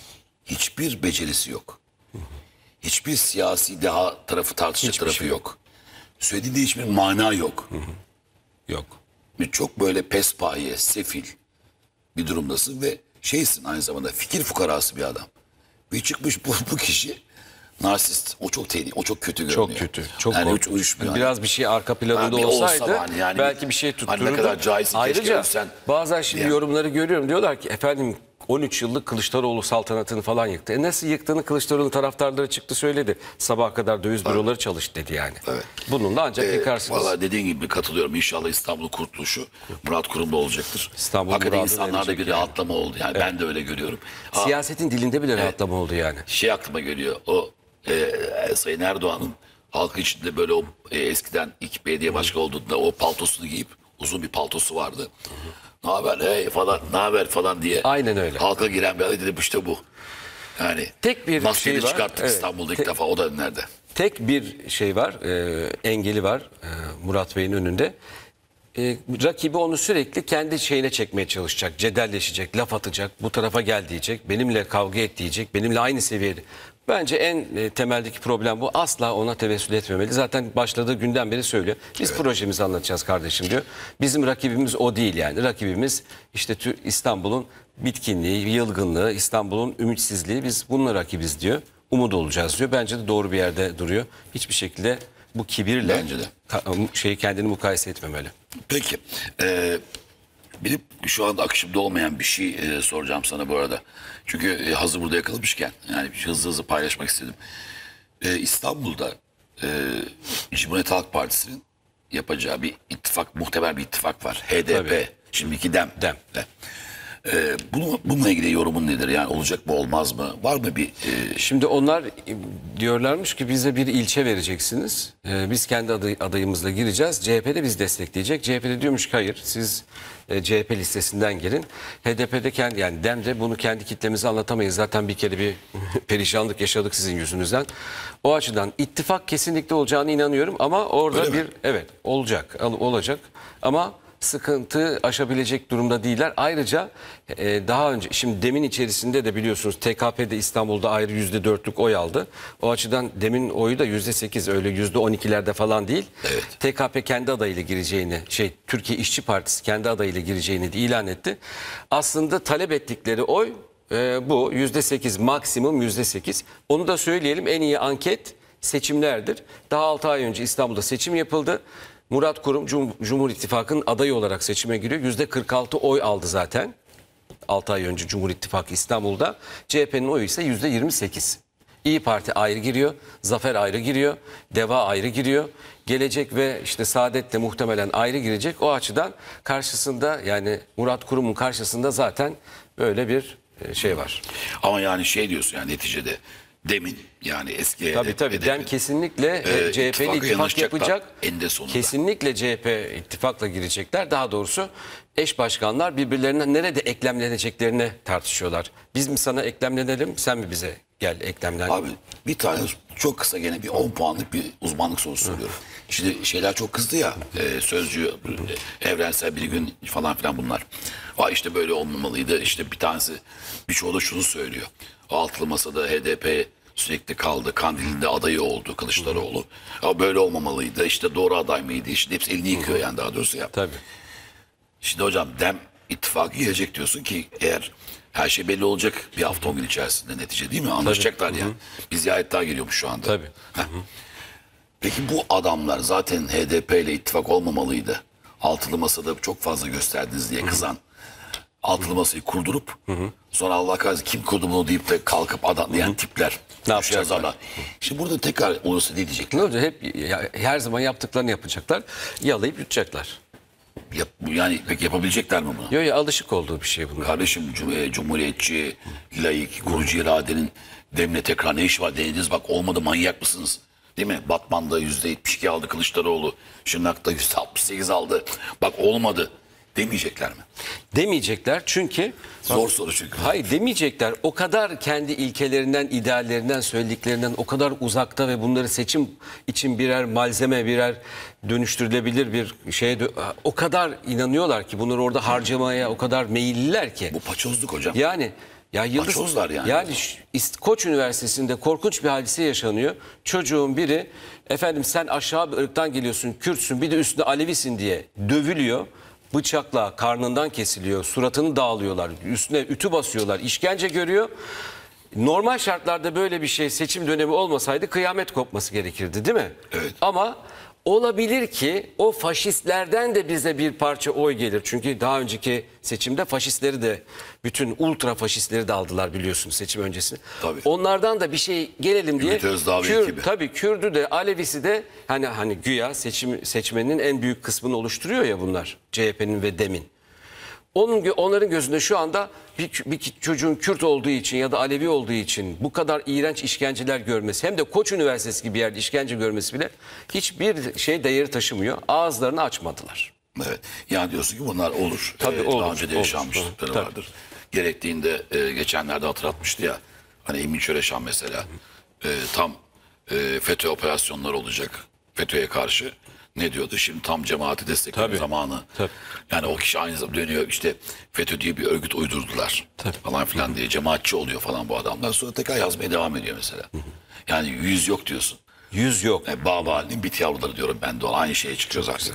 Hiçbir becerisi yok. Hiçbir siyasi deha tarafı, tartışacak Hiçbir tarafı şey yok. Söylediğinde hiçbir mana yok. Yok. Çok böyle pespaye, sefil bir durumdasın ve şeysin, aynı zamanda fikir fukarası bir adam. Ve çıkmış bu, bu kişi narsist. O çok tehlikeli, o çok kötü görünüyor. Çok kötü. Çok yani hiç korkunç. uyuşmuyor. Biraz bir şey arka planında Ha, bir olsa olsaydı hani yani belki bir- bir şey hani tuttururdu. ne kadar caizsin, keşke Ayrıca ölsen bazen şimdi diye. yorumları görüyorum. Diyorlar ki efendim on üç yıllık Kılıçdaroğlu saltanatını falan yıktı. E nasıl yıktığını Kılıçdaroğlu taraftarları çıktı söyledi. Sabaha kadar döviz büroları çalıştı dedi yani. Evet. Bununla ancak Ee, yıkarsınız. Valla dediğin gibi katılıyorum. İnşallah İstanbul'un kurtuluşu Murat Kurum'da olacaktır. İstanbul Hakikaten Murat'ın insanlarda erecek bir yani. rahatlama oldu. Yani ben de öyle görüyorum. Aa, Siyasetin dilinde bile rahatlama oldu yani. şey aklıma geliyor. O e, Sayın Erdoğan'ın halkın içinde böyle o e, eskiden ilk belediye başkanı olduğunda o paltosunu giyip, uzun bir paltosu vardı. Ne haber hey falan, ne haber falan diye. Aynen öyle. Halka giren bir adam, dedim işte bu. Yani Tek bir maskeyi şey var, çıkarttık evet. İstanbul'da ilk Tek- defa, o da nerede? Tek bir şey var, e, engeli var e, Murat Bey'in önünde. E, rakibi onu sürekli kendi şeyine çekmeye çalışacak, cedelleşecek, laf atacak, bu tarafa gel diyecek, benimle kavga et diyecek, benimle aynı seviyede. Bence en e, temeldeki problem bu. Asla ona tevessül etmemeli. Zaten başladığı günden beri söylüyor. Biz projemizi anlatacağız kardeşim diyor. Bizim rakibimiz o değil yani. Rakibimiz işte Tür- İstanbul'un bitkinliği, yılgınlığı, İstanbul'un ümitsizliği. Biz bununla rakibiz diyor. Umut olacağız diyor. Bence de doğru bir yerde duruyor. Hiçbir şekilde bu kibirle Bence de. ka- şeyi kendini mukayese etmemeli. Peki. E, benim şu anda akışımda olmayan bir şey e, soracağım sana bu arada. Çünkü e, hazır burada yakalamışken yani bir şey hızlı hızlı paylaşmak istedim. E, İstanbul'da e, Cumhuriyet Halk Partisi'nin yapacağı bir ittifak, muhtemel bir ittifak var. H D P, Tabii. şimdiki DEM. Dem. E, bunu, bununla ilgili yorumun nedir? Yani olacak mı, olmaz mı? Var mı bir... e, Şimdi onlar diyorlarmış ki bize bir ilçe vereceksiniz. Ee, biz kendi aday, adayımızla gireceğiz. C H P de biz destekleyecek. C H P de diyormuş ki hayır siz e, C H P listesinden gelin. H D P'de kendi yani Dem'de bunu kendi kitlemize anlatamayız. Zaten bir kere bir perişanlık yaşadık sizin yüzünüzden. O açıdan ittifak kesinlikle olacağına inanıyorum ama orada Öyle bir mi? evet olacak al- olacak ama sıkıntı aşabilecek durumda değiller. Ayrıca e, daha önce şimdi DEM'in içerisinde de biliyorsunuz T K P'de İstanbul'da ayrı yüzde dörtlük oy aldı. O açıdan DEM'in oyu da yüzde sekiz öyle yüzde on ikilerde falan değil. Evet. T K P kendi adayıyla gireceğini şey Türkiye İşçi Partisi kendi adayıyla gireceğini de ilan etti. Aslında talep ettikleri oy e, bu yüzde sekiz maksimum yüzde sekiz. Onu da söyleyelim en iyi anket seçimlerdir. Daha altı ay önce İstanbul'da seçim yapıldı. Murat Kurum Cum Cumhur İttifakı'nın adayı olarak seçime giriyor. yüzde kırk altı oy aldı zaten. altı ay önce Cumhur İttifakı İstanbul'da. C H P'nin oyu ise yüzde yirmi sekiz. İyi Parti ayrı giriyor. Zafer ayrı giriyor. Deva ayrı giriyor. Gelecek ve işte Saadet de muhtemelen ayrı girecek. O açıdan karşısında yani Murat Kurum'un karşısında zaten böyle bir şey var. Ama yani şey diyorsun yani neticede DEM'in yani eski Tabii tabii. DEM kesinlikle Ee, C H P ile ittifaka ittifak yanaşacaklar yapacak. eninde sonunda. Kesinlikle C H P ittifakla girecekler. Daha doğrusu eş başkanlar birbirlerine nerede eklemleneceklerini tartışıyorlar. Biz mi sana eklemlenelim, sen mi bize gel eklemlen? Abi bir tane çok kısa gene bir on puanlık bir uzmanlık sorusu soruyorum. Şimdi şeyler çok kızdı ya, e, Sözcü, e, Evrensel Bir Gün falan filan bunlar. Aa işte böyle olmamalıydı. İşte bir tanesi birçoğu da şunu söylüyor. Altılı Masa'da H D P sürekli kaldı. Kandil'inde adayı oldu Kılıçdaroğlu. Ama böyle olmamalıydı. İşte doğru aday mıydı? İşte hepsi elini yıkıyor yani daha doğrusu ya. Tabii. Şimdi hocam DEM ittifakı gelecek diyorsun ki eğer her şey belli olacak bir hafta on gün içerisinde netice değil mi? Anlaşacaklar yani. Bir ziyaret daha geliyormuş şu anda. Tabii. Heh. Peki bu adamlar zaten H D P ile ittifak olmamalıydı. Altılı Masa'da çok fazla gösterdiniz diye kızan altılı masayı kurdurup sonra Allah kahretsin kim kurdu bunu deyip de kalkıp adam diyen tipler. Ne Şu yazarlar. Şimdi burada tekrar olursa ne diyecekler? Ne olacak? Hep ya, her zaman yaptıklarını yapacaklar. Yalayıp yutacaklar. Yap, yani peki yapabilecekler mi bunu? Yok ya, alışık olduğu bir şey bunlar. Kardeşim cum- e, cumhuriyetçi, laik, kurucu iradenin demine tekrar ne işi var denediniz bak olmadı manyak mısınız? Değil mi? Batman'da yüzde yetmiş iki aldı Kılıçdaroğlu. Şırnak'ta yüzde altmış sekiz aldı. Bak olmadı demeyecekler mi? Demeyecekler çünkü... Zor soru çünkü. Hayır demeyecekler. O kadar kendi ilkelerinden, ideallerinden, söylediklerinden o kadar uzakta ve bunları seçim için birer malzeme, birer dönüştürülebilir bir şeye dö- o kadar inanıyorlar ki bunları orada harcamaya o kadar meyilliler ki. Bu paçozluk hocam. Yani ya Yıldız Paçozlar yani. Yani şu- İst- Koç Üniversitesi'nde korkunç bir hadise yaşanıyor. Çocuğun biri efendim sen aşağı bir ırktan geliyorsun, Kürtsün, bir de üstüne Alevisin diye dövülüyor. Bıçakla karnından kesiliyor, suratını dağılıyorlar, üstüne ütü basıyorlar, işkence görüyor. Normal şartlarda böyle bir şey seçim dönemi olmasaydı kıyamet kopması gerekirdi değil mi? Evet. Ama olabilir ki o faşistlerden de bize bir parça oy gelir. Çünkü daha önceki seçimde faşistleri de bütün ultra faşistleri de aldılar biliyorsunuz seçim öncesinde. Tabii. Onlardan da bir şey gelelim diye. Ümit Özdağ ve Kür- ekibi. tabii Kürdü de Alevisi de hani hani güya seçim seçmenin en büyük kısmını oluşturuyor ya bunlar. C H P'nin ve DEM'in. Onun, onların gözünde şu anda bir, bir çocuğun Kürt olduğu için ya da Alevi olduğu için bu kadar iğrenç işkenceler görmesi hem de Koç Üniversitesi gibi bir yerde işkence görmesi bile hiçbir şey değeri taşımıyor. Ağızlarını açmadılar. Evet. Yani diyorsun ki bunlar olur. Tabii Ee, olur, Daha önce de olur. yaşanmışlıkları Tabii. vardır. Gerektiğinde e, geçenlerde hatırlatmıştı ya. Hani Emin Çöreşan mesela. E, tam e, FETÖ operasyonları olacak. FETÖ'ye karşı. Ne diyordu? Şimdi tam cemaati destekleme Tabii. zamanı. Tabii. Yani o kişi aynı zamanda dönüyor işte FETÖ diye bir örgüt uydurdular. Tabii. Falan filan diye cemaatçi oluyor falan bu adamlar. Sonra tekrar yazmaya devam ediyor mesela. Yani yüz yok diyorsun. Yüz yok. E, Baba halinin bit yavruları diyorum ben de. Aynı şeye çıkıyor zaten.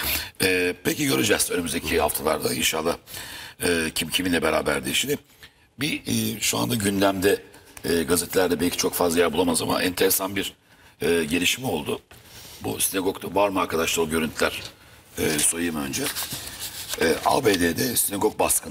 E, peki göreceğiz önümüzdeki haftalarda inşallah e, kim kiminle beraber şimdi bir e, şu anda gündemde e, gazetelerde belki çok fazla yer bulamaz ama enteresan bir e, gelişme oldu. Bu sinagogda var mı arkadaşlar o görüntüler e, soyayım önce. E, A B D'de sinagog baskını.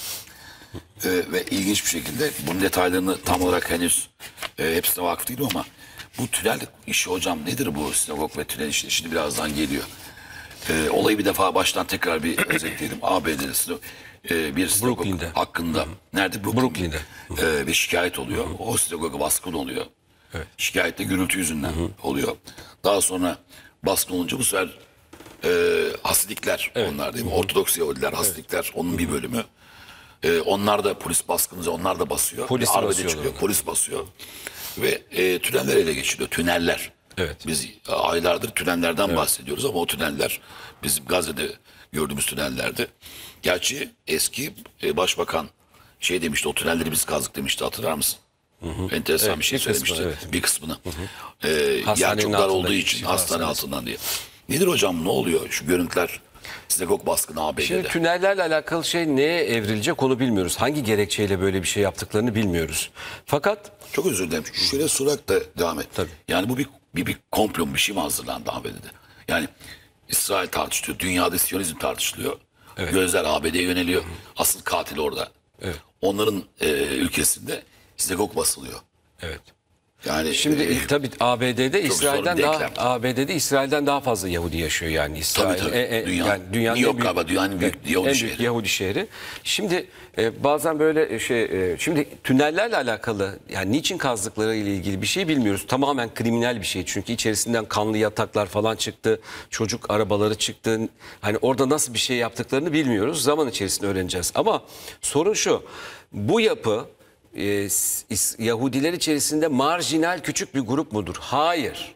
E, ve ilginç bir şekilde bunun detaylarını tam olarak henüz e, hepsine vakıf değilim ama bu tünel işi hocam nedir bu sinagog ve tünel işi? Şimdi birazdan geliyor. E, olayı bir defa baştan tekrar bir özetleyelim. A B D'de sinagog, e, bir sinagog Brooklyn'de. hakkında. Nerede? Brooklyn. Brooklyn'de. E, bir şikayet oluyor. O sinagoga baskın oluyor. Evet. Şikayette gürültü yüzünden oluyor. Daha sonra baskın olunca bu sefer e, Hasidikler onlar değil mi? Ortodoks Yahudiler, Hasidikler onun bir bölümü. E, onlar da polis baskınca onlar da basıyor. Polis Bir arbede basıyor çıkıyor, onlar. polis basıyor. Ve e, tüneller ele geçiriyor. Tüneller. Evet. Biz e, aylardır tünellerden bahsediyoruz ama o tüneller bizim Gazze'de gördüğümüz tünellerdi. Gerçi eski e, başbakan şey demişti o tünelleri biz kazdık demişti hatırlar mısın? Enteresan Evet, bir şey bir kısmını, söylemişti. evet. Bir kısmını. Ee, yer Hastanenin çok dar altında olduğu bir için şey, hastane hastanesi. altından diye. Nedir hocam ne oluyor şu görüntüler sinagog baskını A B D'de? Şimdi tünellerle alakalı şey neye evrilecek onu bilmiyoruz. Hangi gerekçeyle böyle bir şey yaptıklarını bilmiyoruz. Fakat Çok özür dilerim. Şöyle sorarak da devam et. Tabii. Yani bu bir, bir, bir komplo bir şey mi hazırlandı A B D'de? Yani İsrail tartışılıyor. Dünyada Siyonizm tartışılıyor. Gözler A B D'ye yöneliyor. Asıl katil orada. Evet. Onların e, ülkesinde sinagog basılıyor. evet. Yani Şimdi e, tabii A B D'de çok zor İsrail'den bir daha denklem. A B D'de İsrail'den daha fazla Yahudi yaşıyor yani İsrail. Tabii, tabii. E, e, Dünya- yani dünyanın New York en büyük- galiba dünyanın en büyük Evet, Yahudi en büyük şehri. Yahudi şehri. Şimdi e, bazen böyle şey e, şimdi tünellerle alakalı yani niçin kazdıkları ile ilgili bir şey bilmiyoruz. Tamamen kriminal bir şey çünkü içerisinden kanlı yataklar falan çıktı. Çocuk arabaları çıktı. Hani orada nasıl bir şey yaptıklarını bilmiyoruz. Zaman içerisinde öğreneceğiz. Ama sorun şu. Bu yapı e, İs- Yahudiler içerisinde marjinal küçük bir grup mudur? Hayır.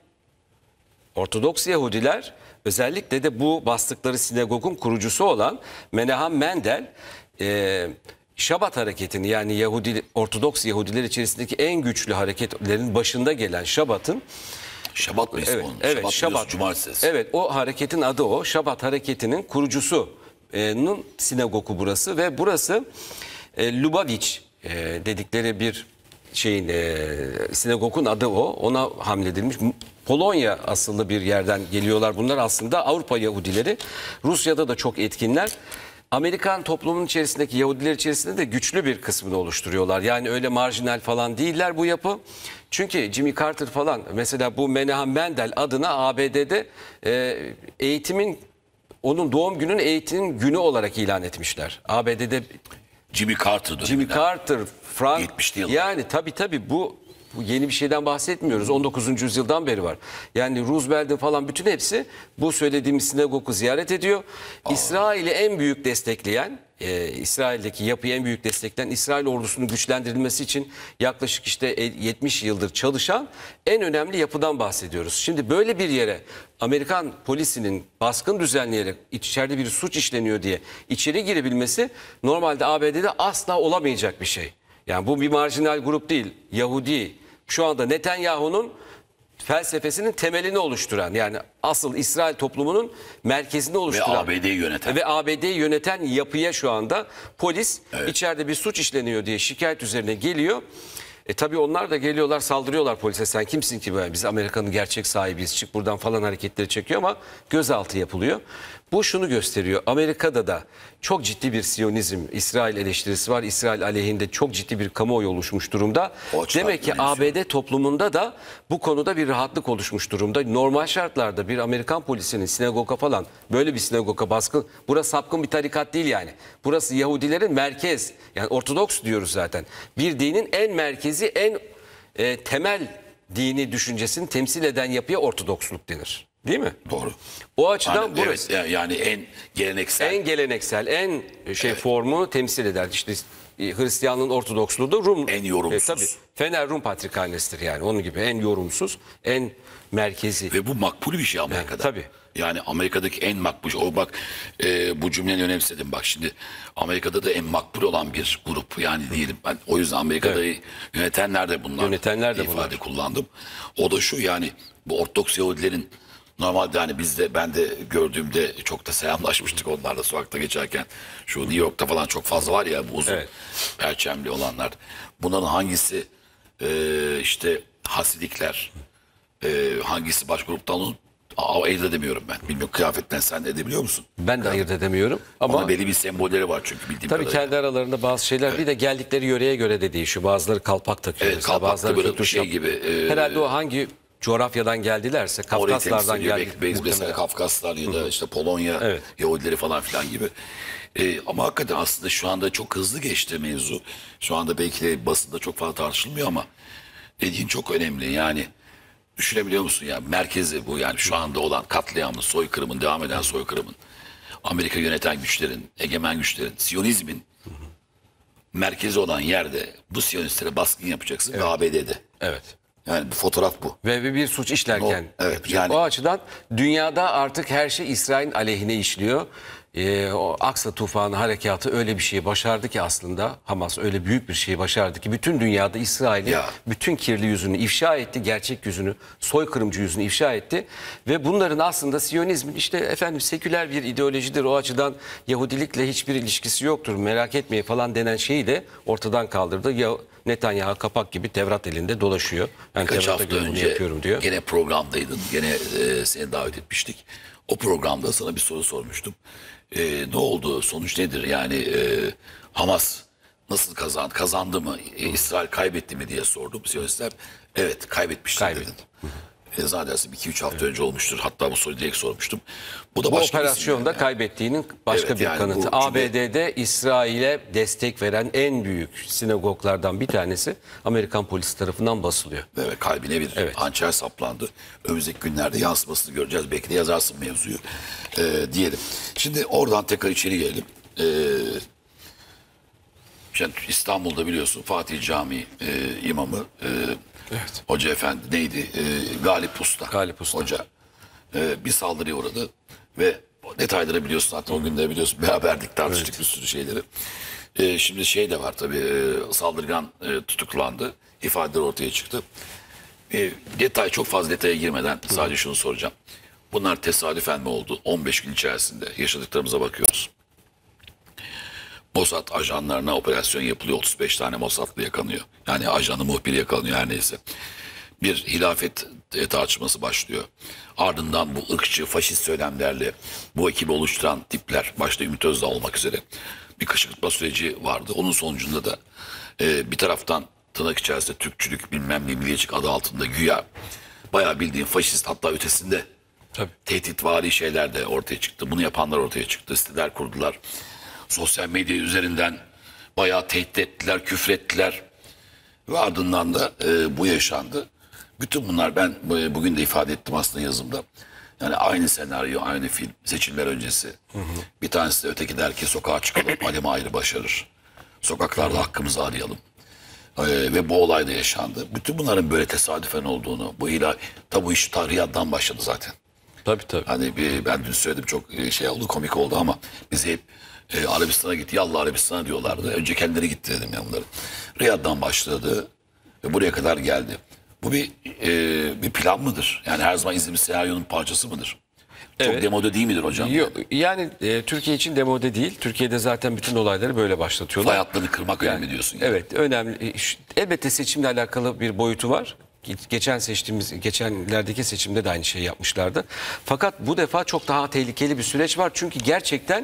Ortodoks Yahudiler özellikle de bu bastıkları sinagogun kurucusu olan Menahem Mendel e, Şabat hareketini yani Yahudi Ortodoks Yahudiler içerisindeki en güçlü hareketlerin başında gelen Şabat'ın Şabat mı ismi evet, onun? evet Şabat, Şabat, biliyorsun, cumartesi. evet o hareketin adı o. Şabat hareketinin kurucusunun sinagogu burası ve burası e, Lubavitch e, dedikleri bir şeyin e, sinagogun adı o. Ona hamledilmiş. Polonya asıllı bir yerden geliyorlar. Bunlar aslında Avrupa Yahudileri. Rusya'da da çok etkinler. Amerikan toplumunun içerisindeki Yahudiler içerisinde de güçlü bir kısmını oluşturuyorlar. Yani öyle marjinal falan değiller bu yapı. Çünkü Jimmy Carter falan mesela bu Menahem Mendel adına A B D'de e, eğitimin onun doğum günün eğitim günü olarak ilan etmişler. A B D'de Jimmy Carter döneminden. Jimmy Carter, Frank yetmişli yıllar. yani tabii tabii bu, bu yeni bir şeyden bahsetmiyoruz. on dokuzuncu yüzyıldan beri var. Yani Roosevelt'in falan bütün hepsi bu söylediğimiz sinagogu ziyaret ediyor. İsrail'i en büyük destekleyen, e, İsrail'deki yapıyı en büyük destekleyen, İsrail ordusunun güçlendirilmesi için yaklaşık işte yetmiş yıldır çalışan en önemli yapıdan bahsediyoruz. Şimdi böyle bir yere Amerikan polisinin baskın düzenleyerek içeride bir suç işleniyor diye içeri girebilmesi normalde A B D'de asla olamayacak bir şey. Yani bu bir marjinal grup değil. Yahudi şu anda Netanyahu'nun felsefesinin temelini oluşturan, yani asıl İsrail toplumunun merkezini Ve oluşturan A B D'yi yöneten. ve A B D'yi yöneten yapıya şu anda polis Evet. içeride bir suç işleniyor diye şikayet üzerine geliyor. E tabii onlar da geliyorlar, saldırıyorlar polise. Sen kimsin ki böyle? Biz Amerika'nın gerçek sahibiyiz, çık buradan falan hareketleri çekiyor ama gözaltı yapılıyor. Bu şunu gösteriyor. Amerika'da da çok ciddi bir Siyonizm, İsrail eleştirisi var. İsrail aleyhinde çok ciddi bir kamuoyu oluşmuş durumda. O açıdan Demek ki önemsiyor. A B D toplumunda da bu konuda bir rahatlık oluşmuş durumda. Normal şartlarda bir Amerikan polisinin sinagoga falan, böyle bir sinagoga baskın, burası sapkın bir tarikat değil yani. Burası Yahudilerin merkez, yani Ortodoks diyoruz zaten. Bir dinin en merkezi, en e, temel dini düşüncesini temsil eden yapıya Ortodoksluk denir. Değil mi? Doğru. O açıdan Yani, burası evet, yani en geleneksel. en geleneksel, en şey Evet. formu temsil eder. İşte e, Hristiyanlığın Ortodoksluğu da Rum. En yorumsuz. E, tabii. Fener Rum Patrikhanesi'dir yani. Onun gibi en yorumsuz, en merkezi. Ve bu makbul bir şey Amerika'da. tabii. Yani Amerika'daki en makbul. O bak e, bu cümleni önemsedim. Bak şimdi Amerika'da da en makbul olan bir grup. Yani diyelim ben o yüzden Amerika'da yönetenler de bunlar. Yönetenler de ifade bunlar. kullandım. O da şu, yani bu Ortodoks Yahudilerin normalde hani biz de, ben de gördüğümde çok da selamlaşmıştık onlarla sokakta geçerken. Şu New York'ta falan çok fazla var ya bu uzun Evet. perçemli olanlar. Bunların hangisi e, işte Hasidikler, e, hangisi baş gruptan onu ayırt edemiyorum ben. Bilmiyorum, kıyafetten sen de edebiliyor musun? Ben de ayırt edemiyorum. Ama Ama belli bir sembolleri var çünkü bildiğim tabii kadarıyla. kendi aralarında bazı şeyler, bir de geldikleri yöreye göre de değişiyor. Bazıları kalpak takıyor. Evet, mesela, kalpak da bazıları böyle fütuş şey yap- gibi, e, Herhalde o hangi coğrafyadan geldilerse, Orayı temsil Kafkaslardan ediyor. geldi. Belki- belki mesela muhtemelen. Kafkaslar ya da işte Polonya Evet. Yahudileri falan filan gibi. Ee, ama hakikaten aslında şu anda çok hızlı geçti mevzu. Şu anda belki de basında çok fazla tartışılmıyor ama dediğin çok önemli. Yani düşünebiliyor musun ya, merkezi bu, yani şu anda olan katliamın, soykırımın, devam eden soykırımın, Amerika yöneten güçlerin, egemen güçlerin, Siyonizmin merkezi olan yerde bu Siyonistlere baskın yapacaksın ve A B D'de. Evet. Yani bu fotoğraf bu. Ve bir suç işlerken. O- evet, yapacak. yani- O açıdan dünyada artık her şey İsrail'in aleyhine işliyor. Ee, o Aksa Tufanı harekatı öyle bir şey başardı ki aslında, Hamas öyle büyük bir şey başardı ki bütün dünyada İsrail'in Ya. bütün kirli yüzünü ifşa etti, gerçek yüzünü, soykırımcı yüzünü ifşa etti. Ve bunların aslında Siyonizmin işte efendim seküler bir ideolojidir, o açıdan Yahudilikle hiçbir ilişkisi yoktur, merak etmeyin falan denen şeyi de ortadan kaldırdı. Ya Netanyahu kapak gibi Tevrat elinde dolaşıyor. Ben Kaç Tevrat'a hafta göre bunu önce yapıyorum diyor. gene programdaydın. Gene e, seni davet etmiştik. O programda sana bir soru sormuştum. E, ne oldu? Sonuç nedir? Yani e, Hamas nasıl kazandı? Kazandı mı? E, İsrail kaybetti mi diye sordum. Siyonistler evet kaybetmiştir Kaybetti. dedin. E, zannedersem iki üç hafta önce olmuştur. Hatta bu soruyu direkt sormuştum. Bu da Bu başka bir operasyonda isim yani. kaybettiğinin başka Evet, bir yani kanıtı. bu A B D'de İsrail'e destek veren en büyük sinagoglardan bir tanesi Amerikan polisi tarafından basılıyor. Evet, kalbine bir Evet. hançer saplandı. Önümüzdeki günlerde yansımasını göreceğiz. Belki de yazarsın mevzuyu ee, diyelim. Şimdi oradan tekrar içeri gelelim. Ee, şimdi İstanbul'da biliyorsun Fatih Camii e, imamı e, Evet. Hoca Efendi neydi? E, Galip Usta. Galip Usta. Hoca e, bir saldırıya uğradı ve o detayları biliyorsun zaten, o günde biliyorsun beraberdik, tartıştık bir sürü şeyleri. E, şimdi şey de var tabii, e, saldırgan e, tutuklandı. İfadeler ortaya çıktı. E, detay çok fazla detaya girmeden sadece şunu soracağım. Bunlar tesadüfen mi oldu? on beş gün içerisinde yaşadıklarımıza bakıyoruz. Mossad ajanlarına operasyon yapılıyor. otuz beş tane Mossadlı yakanıyor. Yani ajanı, muhbiri yakalanıyor her neyse. Bir hilafet e, tartışması başlıyor. Ardından bu ırkçı, faşist söylemlerle bu ekibi oluşturan tipler, başta Ümit Özdağ olmak üzere bir kışkırtma süreci vardı. Onun sonucunda da e, bir taraftan tırnak içerisinde Türkçülük bilmem ne milliyetçilik adı altında güya bayağı bildiğin faşist, hatta ötesinde Tabii. tehditvari şeyler de ortaya çıktı. Bunu yapanlar ortaya çıktı. Siteler kurdular. Sosyal medya üzerinden bayağı tehdit ettiler, küfrettiler. Ve ardından da e, bu yaşandı. Bütün bunlar ben e, bugün de ifade ettim aslında yazımda. Yani aynı senaryo, aynı film, seçimler öncesi. Hı hı. Bir tanesi de öteki der ki sokağa çıkalım, Halim ayrı başarır. Sokaklarda hakkımızı arayalım. Ee, ve bu olay da yaşandı. Bütün bunların böyle tesadüfen olduğunu, bu ilahi, tabi bu iş tarihiyattan başladı zaten. Tabii tabii. Hani bir, ben dün söyledim, çok şey oldu, komik oldu ama biz hep e, Arabistan'a gitti, yallah Arabistan'a diyorlardı. Önce kendileri gitti dedim ya bunları. Riyad'dan başladı ve buraya kadar geldi. Bu bir e, bir plan mıdır? Yani her zaman izlediğimiz senaryonun parçası mıdır? Çok Evet. demode değil midir hocam? Yok, yani e, Türkiye için demode değil. Türkiye'de zaten bütün olayları böyle başlatıyorlar. Fay hatlarını kırmak Yani, önemli diyorsun. Yani. Evet, önemli. E, şu- Elbette seçimle alakalı bir boyutu var. Ge- Geçen seçtiğimiz, geçenlerdeki seçimde de aynı şeyi yapmışlardı. Fakat bu defa çok daha tehlikeli bir süreç var. Çünkü gerçekten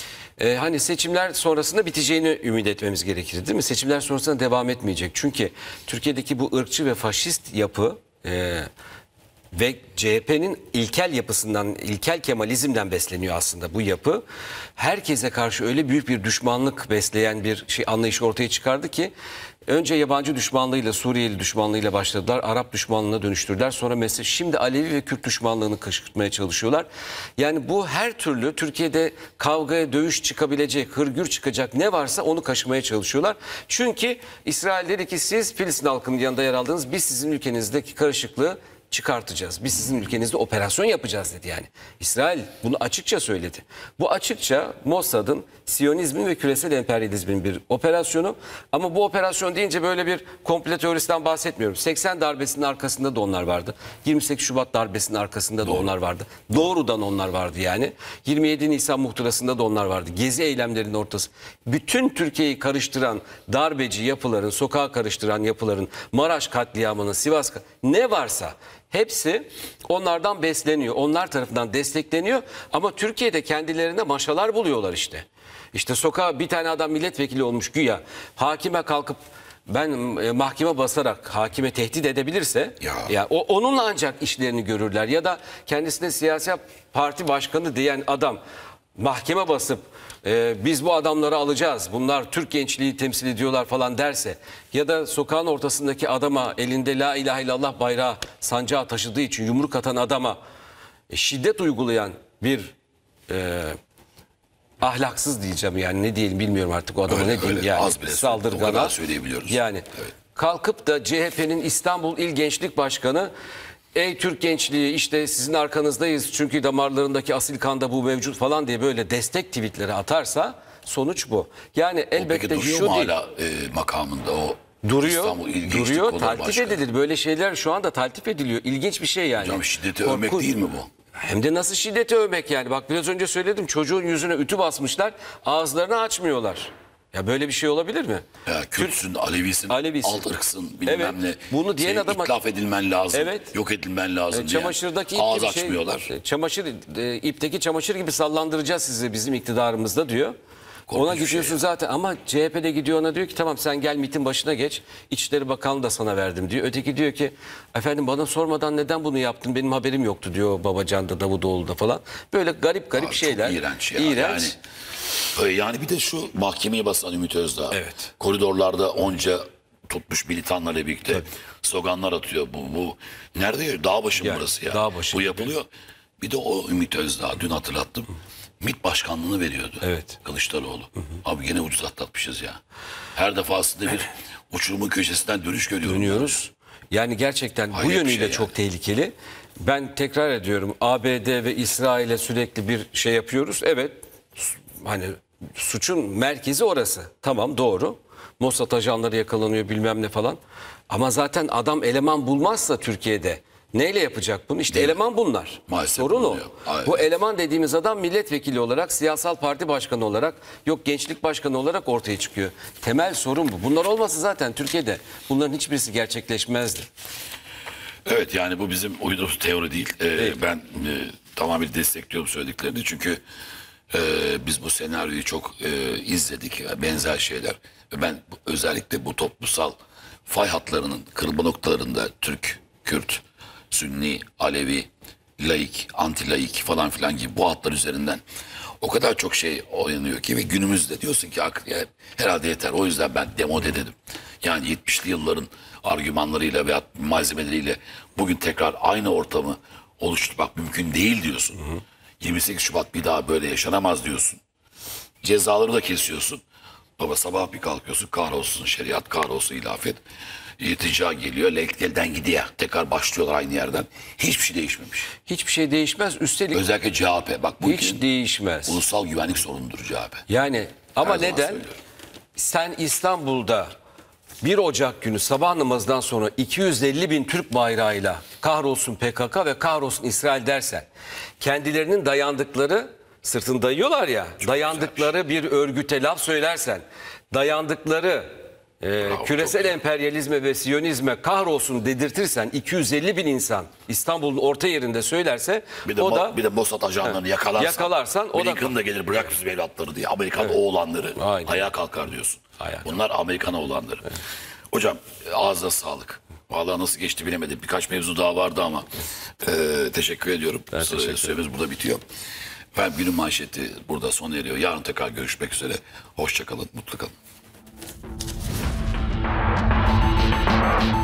e, hani seçimler sonrasında biteceğini ümit etmemiz gerekir, değil mi? Seçimler sonrasında devam etmeyecek. Çünkü Türkiye'deki bu ırkçı ve faşist yapı e, ve C H P'nin ilkel yapısından, ilkel Kemalizmden besleniyor aslında bu yapı. Herkese karşı öyle büyük bir düşmanlık besleyen bir şey anlayışı ortaya çıkardı ki önce yabancı düşmanlığıyla, Suriyeli düşmanlığıyla başladılar. Arap düşmanlığına dönüştürdüler. Sonra mesela şimdi Alevi ve Kürt düşmanlığını kışkırtmaya çalışıyorlar. Yani bu her türlü Türkiye'de kavgaya, dövüş çıkabilecek, hırgür çıkacak ne varsa onu kaşımaya çalışıyorlar. Çünkü İsrail dedi ki siz Filistin halkının yanında yer aldınız. Biz sizin ülkenizdeki karışıklığı çıkartacağız. Biz sizin ülkenizde operasyon yapacağız dedi yani. İsrail bunu açıkça söyledi. Bu açıkça Mossad'ın, Siyonizmin ve küresel emperyalizmin bir operasyonu. Ama bu operasyon deyince böyle bir komple teorisinden bahsetmiyorum. seksen darbesinin arkasında da onlar vardı. yirmi sekiz Şubat darbesinin arkasında da onlar vardı. Doğrudan onlar vardı yani. yirmi yedi Nisan muhtırasında da onlar vardı. Gezi eylemlerinin ortası. Bütün Türkiye'yi karıştıran darbeci yapıların, sokağa karıştıran yapıların, Maraş katliamının, Sivas ne varsa hepsi onlardan besleniyor. Onlar tarafından destekleniyor. Ama Türkiye'de kendilerine maşalar buluyorlar işte. İşte sokağa bir tane adam milletvekili olmuş güya. Hakime kalkıp ben e, mahkeme basarak hakime tehdit edebilirse Ya. ya o onunla ancak işlerini görürler. Ya da kendisine siyasi parti başkanı diyen adam mahkeme basıp e, biz bu adamları alacağız, bunlar Türk gençliği temsil ediyorlar falan derse ya da sokağın ortasındaki adama elinde la ilahe illallah bayrağı sancağı taşıdığı için yumruk atan adama e, şiddet uygulayan bir e, ahlaksız diyeceğim yani ne diyelim bilmiyorum artık o adama Öyle, ne diyeyim öyle. yani Az bile saldırgana o kadar söyleyebiliyoruz. yani Evet. kalkıp da C H P'nin İstanbul İl Gençlik Başkanı ey Türk gençliği işte sizin arkanızdayız çünkü damarlarındaki asil kanda bu mevcut falan diye böyle destek tweetleri atarsa sonuç bu. Yani Peki elbette duruyor şu mu değil. hala e, makamında o Duruyor, İstanbul İl Gençlik duruyor, Kolları taltif Başkanı? edilir. Böyle şeyler şu anda taltif ediliyor. İlginç bir şey yani. Hocam şiddeti övmek Korkunç. değil mi bu? Hem de nasıl şiddeti övmek yani. Bak biraz önce söyledim çocuğun yüzüne ütü basmışlar. Ağızlarını açmıyorlar. Ya böyle bir şey olabilir mi? Ya Kürtsün, Alevisin, Alevisin. alt ırksın bilmem Evet. ne. Bunu diyen Senin adama- itlaf edilmen lazım. Evet. Yok edilmen lazım E, diye. çamaşırdaki ip Ağız gibi şey, açmıyorlar. e, çamaşır e, ipteki çamaşır gibi sallandıracağız sizi bizim iktidarımızda diyor. Korkunç Ona bir şey gidiyorsun ya. zaten ama C H P'de gidiyor ona diyor ki tamam sen gel MİT'in başına geç. İçişleri Bakanlığı da sana verdim diyor. Öteki diyor ki efendim bana sormadan neden bunu yaptın benim haberim yoktu diyor Babacan'da Davutoğlu'da falan. Böyle garip garip Abi şeyler. Çok iğrenç ya. İğrenç. Yani, e, yani bir de şu mahkemeye basan Ümit Özdağ. Evet. Koridorlarda onca tutmuş militanlarla birlikte sloganlar atıyor. Bu, bu nerede ya? Dağbaşı mı Yani, burası ya? Dağbaşı Bu gibi. yapılıyor. Bir de o Ümit Özdağ dün hatırlattım. MİT başkanlığını veriyordu. Evet. Kılıçdaroğlu. Abi gene ucuz atlatmışız ya. Her defasında bir uçurumun köşesinden dönüş görüyorum. Dönüyoruz. Yani gerçekten bu Hayret bir yönüyle şey çok yani. tehlikeli. Ben tekrar ediyorum A B D ve İsrail'e sürekli bir şey yapıyoruz. Evet su- hani suçun merkezi orası. Tamam doğru. Mossad ajanları yakalanıyor bilmem ne falan. Ama zaten adam eleman bulmazsa Türkiye'de neyle yapacak bunu? İşte eleman bunlar. Maalesef Sorun o. bulunuyor. Aynen. Bu eleman dediğimiz adam milletvekili olarak, siyasal parti başkanı olarak, yok gençlik başkanı olarak ortaya çıkıyor. Temel sorun bu. Bunlar olmasa zaten Türkiye'de bunların hiçbirisi gerçekleşmezdi. Evet, yani bu bizim uydurduğumuz teori değil. Ee, ben e, tamamen destekliyorum söylediklerini. Çünkü e, biz bu senaryoyu çok e, izledik. Benzer şeyler. Ve ben bu- özellikle bu toplumsal fay hatlarının kırılma noktalarında Türk, Kürt, Sünni, Alevi, laik, anti-laik falan filan gibi bu hatlar üzerinden o kadar çok şey oynanıyor ki ve günümüzde diyorsun ki "Ak- ya, herhalde yeter." O yüzden ben demode dedim. Yani yetmişli yılların argümanlarıyla veya malzemeleriyle bugün tekrar aynı ortamı oluşturmak mümkün değil diyorsun. yirmi sekiz Şubat bir daha böyle yaşanamaz diyorsun. Cezaları da kesiyorsun. Baba sabah bir kalkıyorsun, kahrolsun şeriat, kahrolsun ilafet. İrtica geliyor, elden gidiyor. Tekrar başlıyorlar aynı yerden. Hiçbir şey değişmemiş. Hiçbir şey değişmez. Üstelik Özellikle C H P. Bak bu hiç ülkenin değişmez. ulusal güvenlik sorunudur C H P. Yani ama Her zaman neden? söylüyorum. Sen İstanbul'da bir Ocak günü sabah namazından sonra iki yüz elli bin Türk bayrağıyla kahrolsun P K K ve kahrolsun İsrail dersen, kendilerinin dayandıkları, sırtını dayıyorlar ya, dayandıkları bir örgüte laf söylersen, dayandıkları e, Bravo, küresel çok emperyalizme ve Siyonizme kahrolsun dedirtirsen, iki yüz elli bin insan İstanbul'un orta yerinde söylerse, Bir de, o Mo- da bir de Mossad ajanlarını He, yakalarsan, yakalarsan o da- Blinken da gelir bırak bizim evlatları diye. Amerikan oğlanları Aynen. ayağa kalkar diyorsun. Ayağa Bunlar Amerikan oğlanları. Hocam ağzına sağlık. Vallahi nasıl geçti bilemedim. Birkaç mevzu daha vardı ama e, teşekkür ediyorum. Ben teşekkür ederim. Süremiz burada bitiyor. Ben günün manşeti burada sona eriyor. Yarın tekrar görüşmek üzere. Hoşça kalın, mutlu kalın.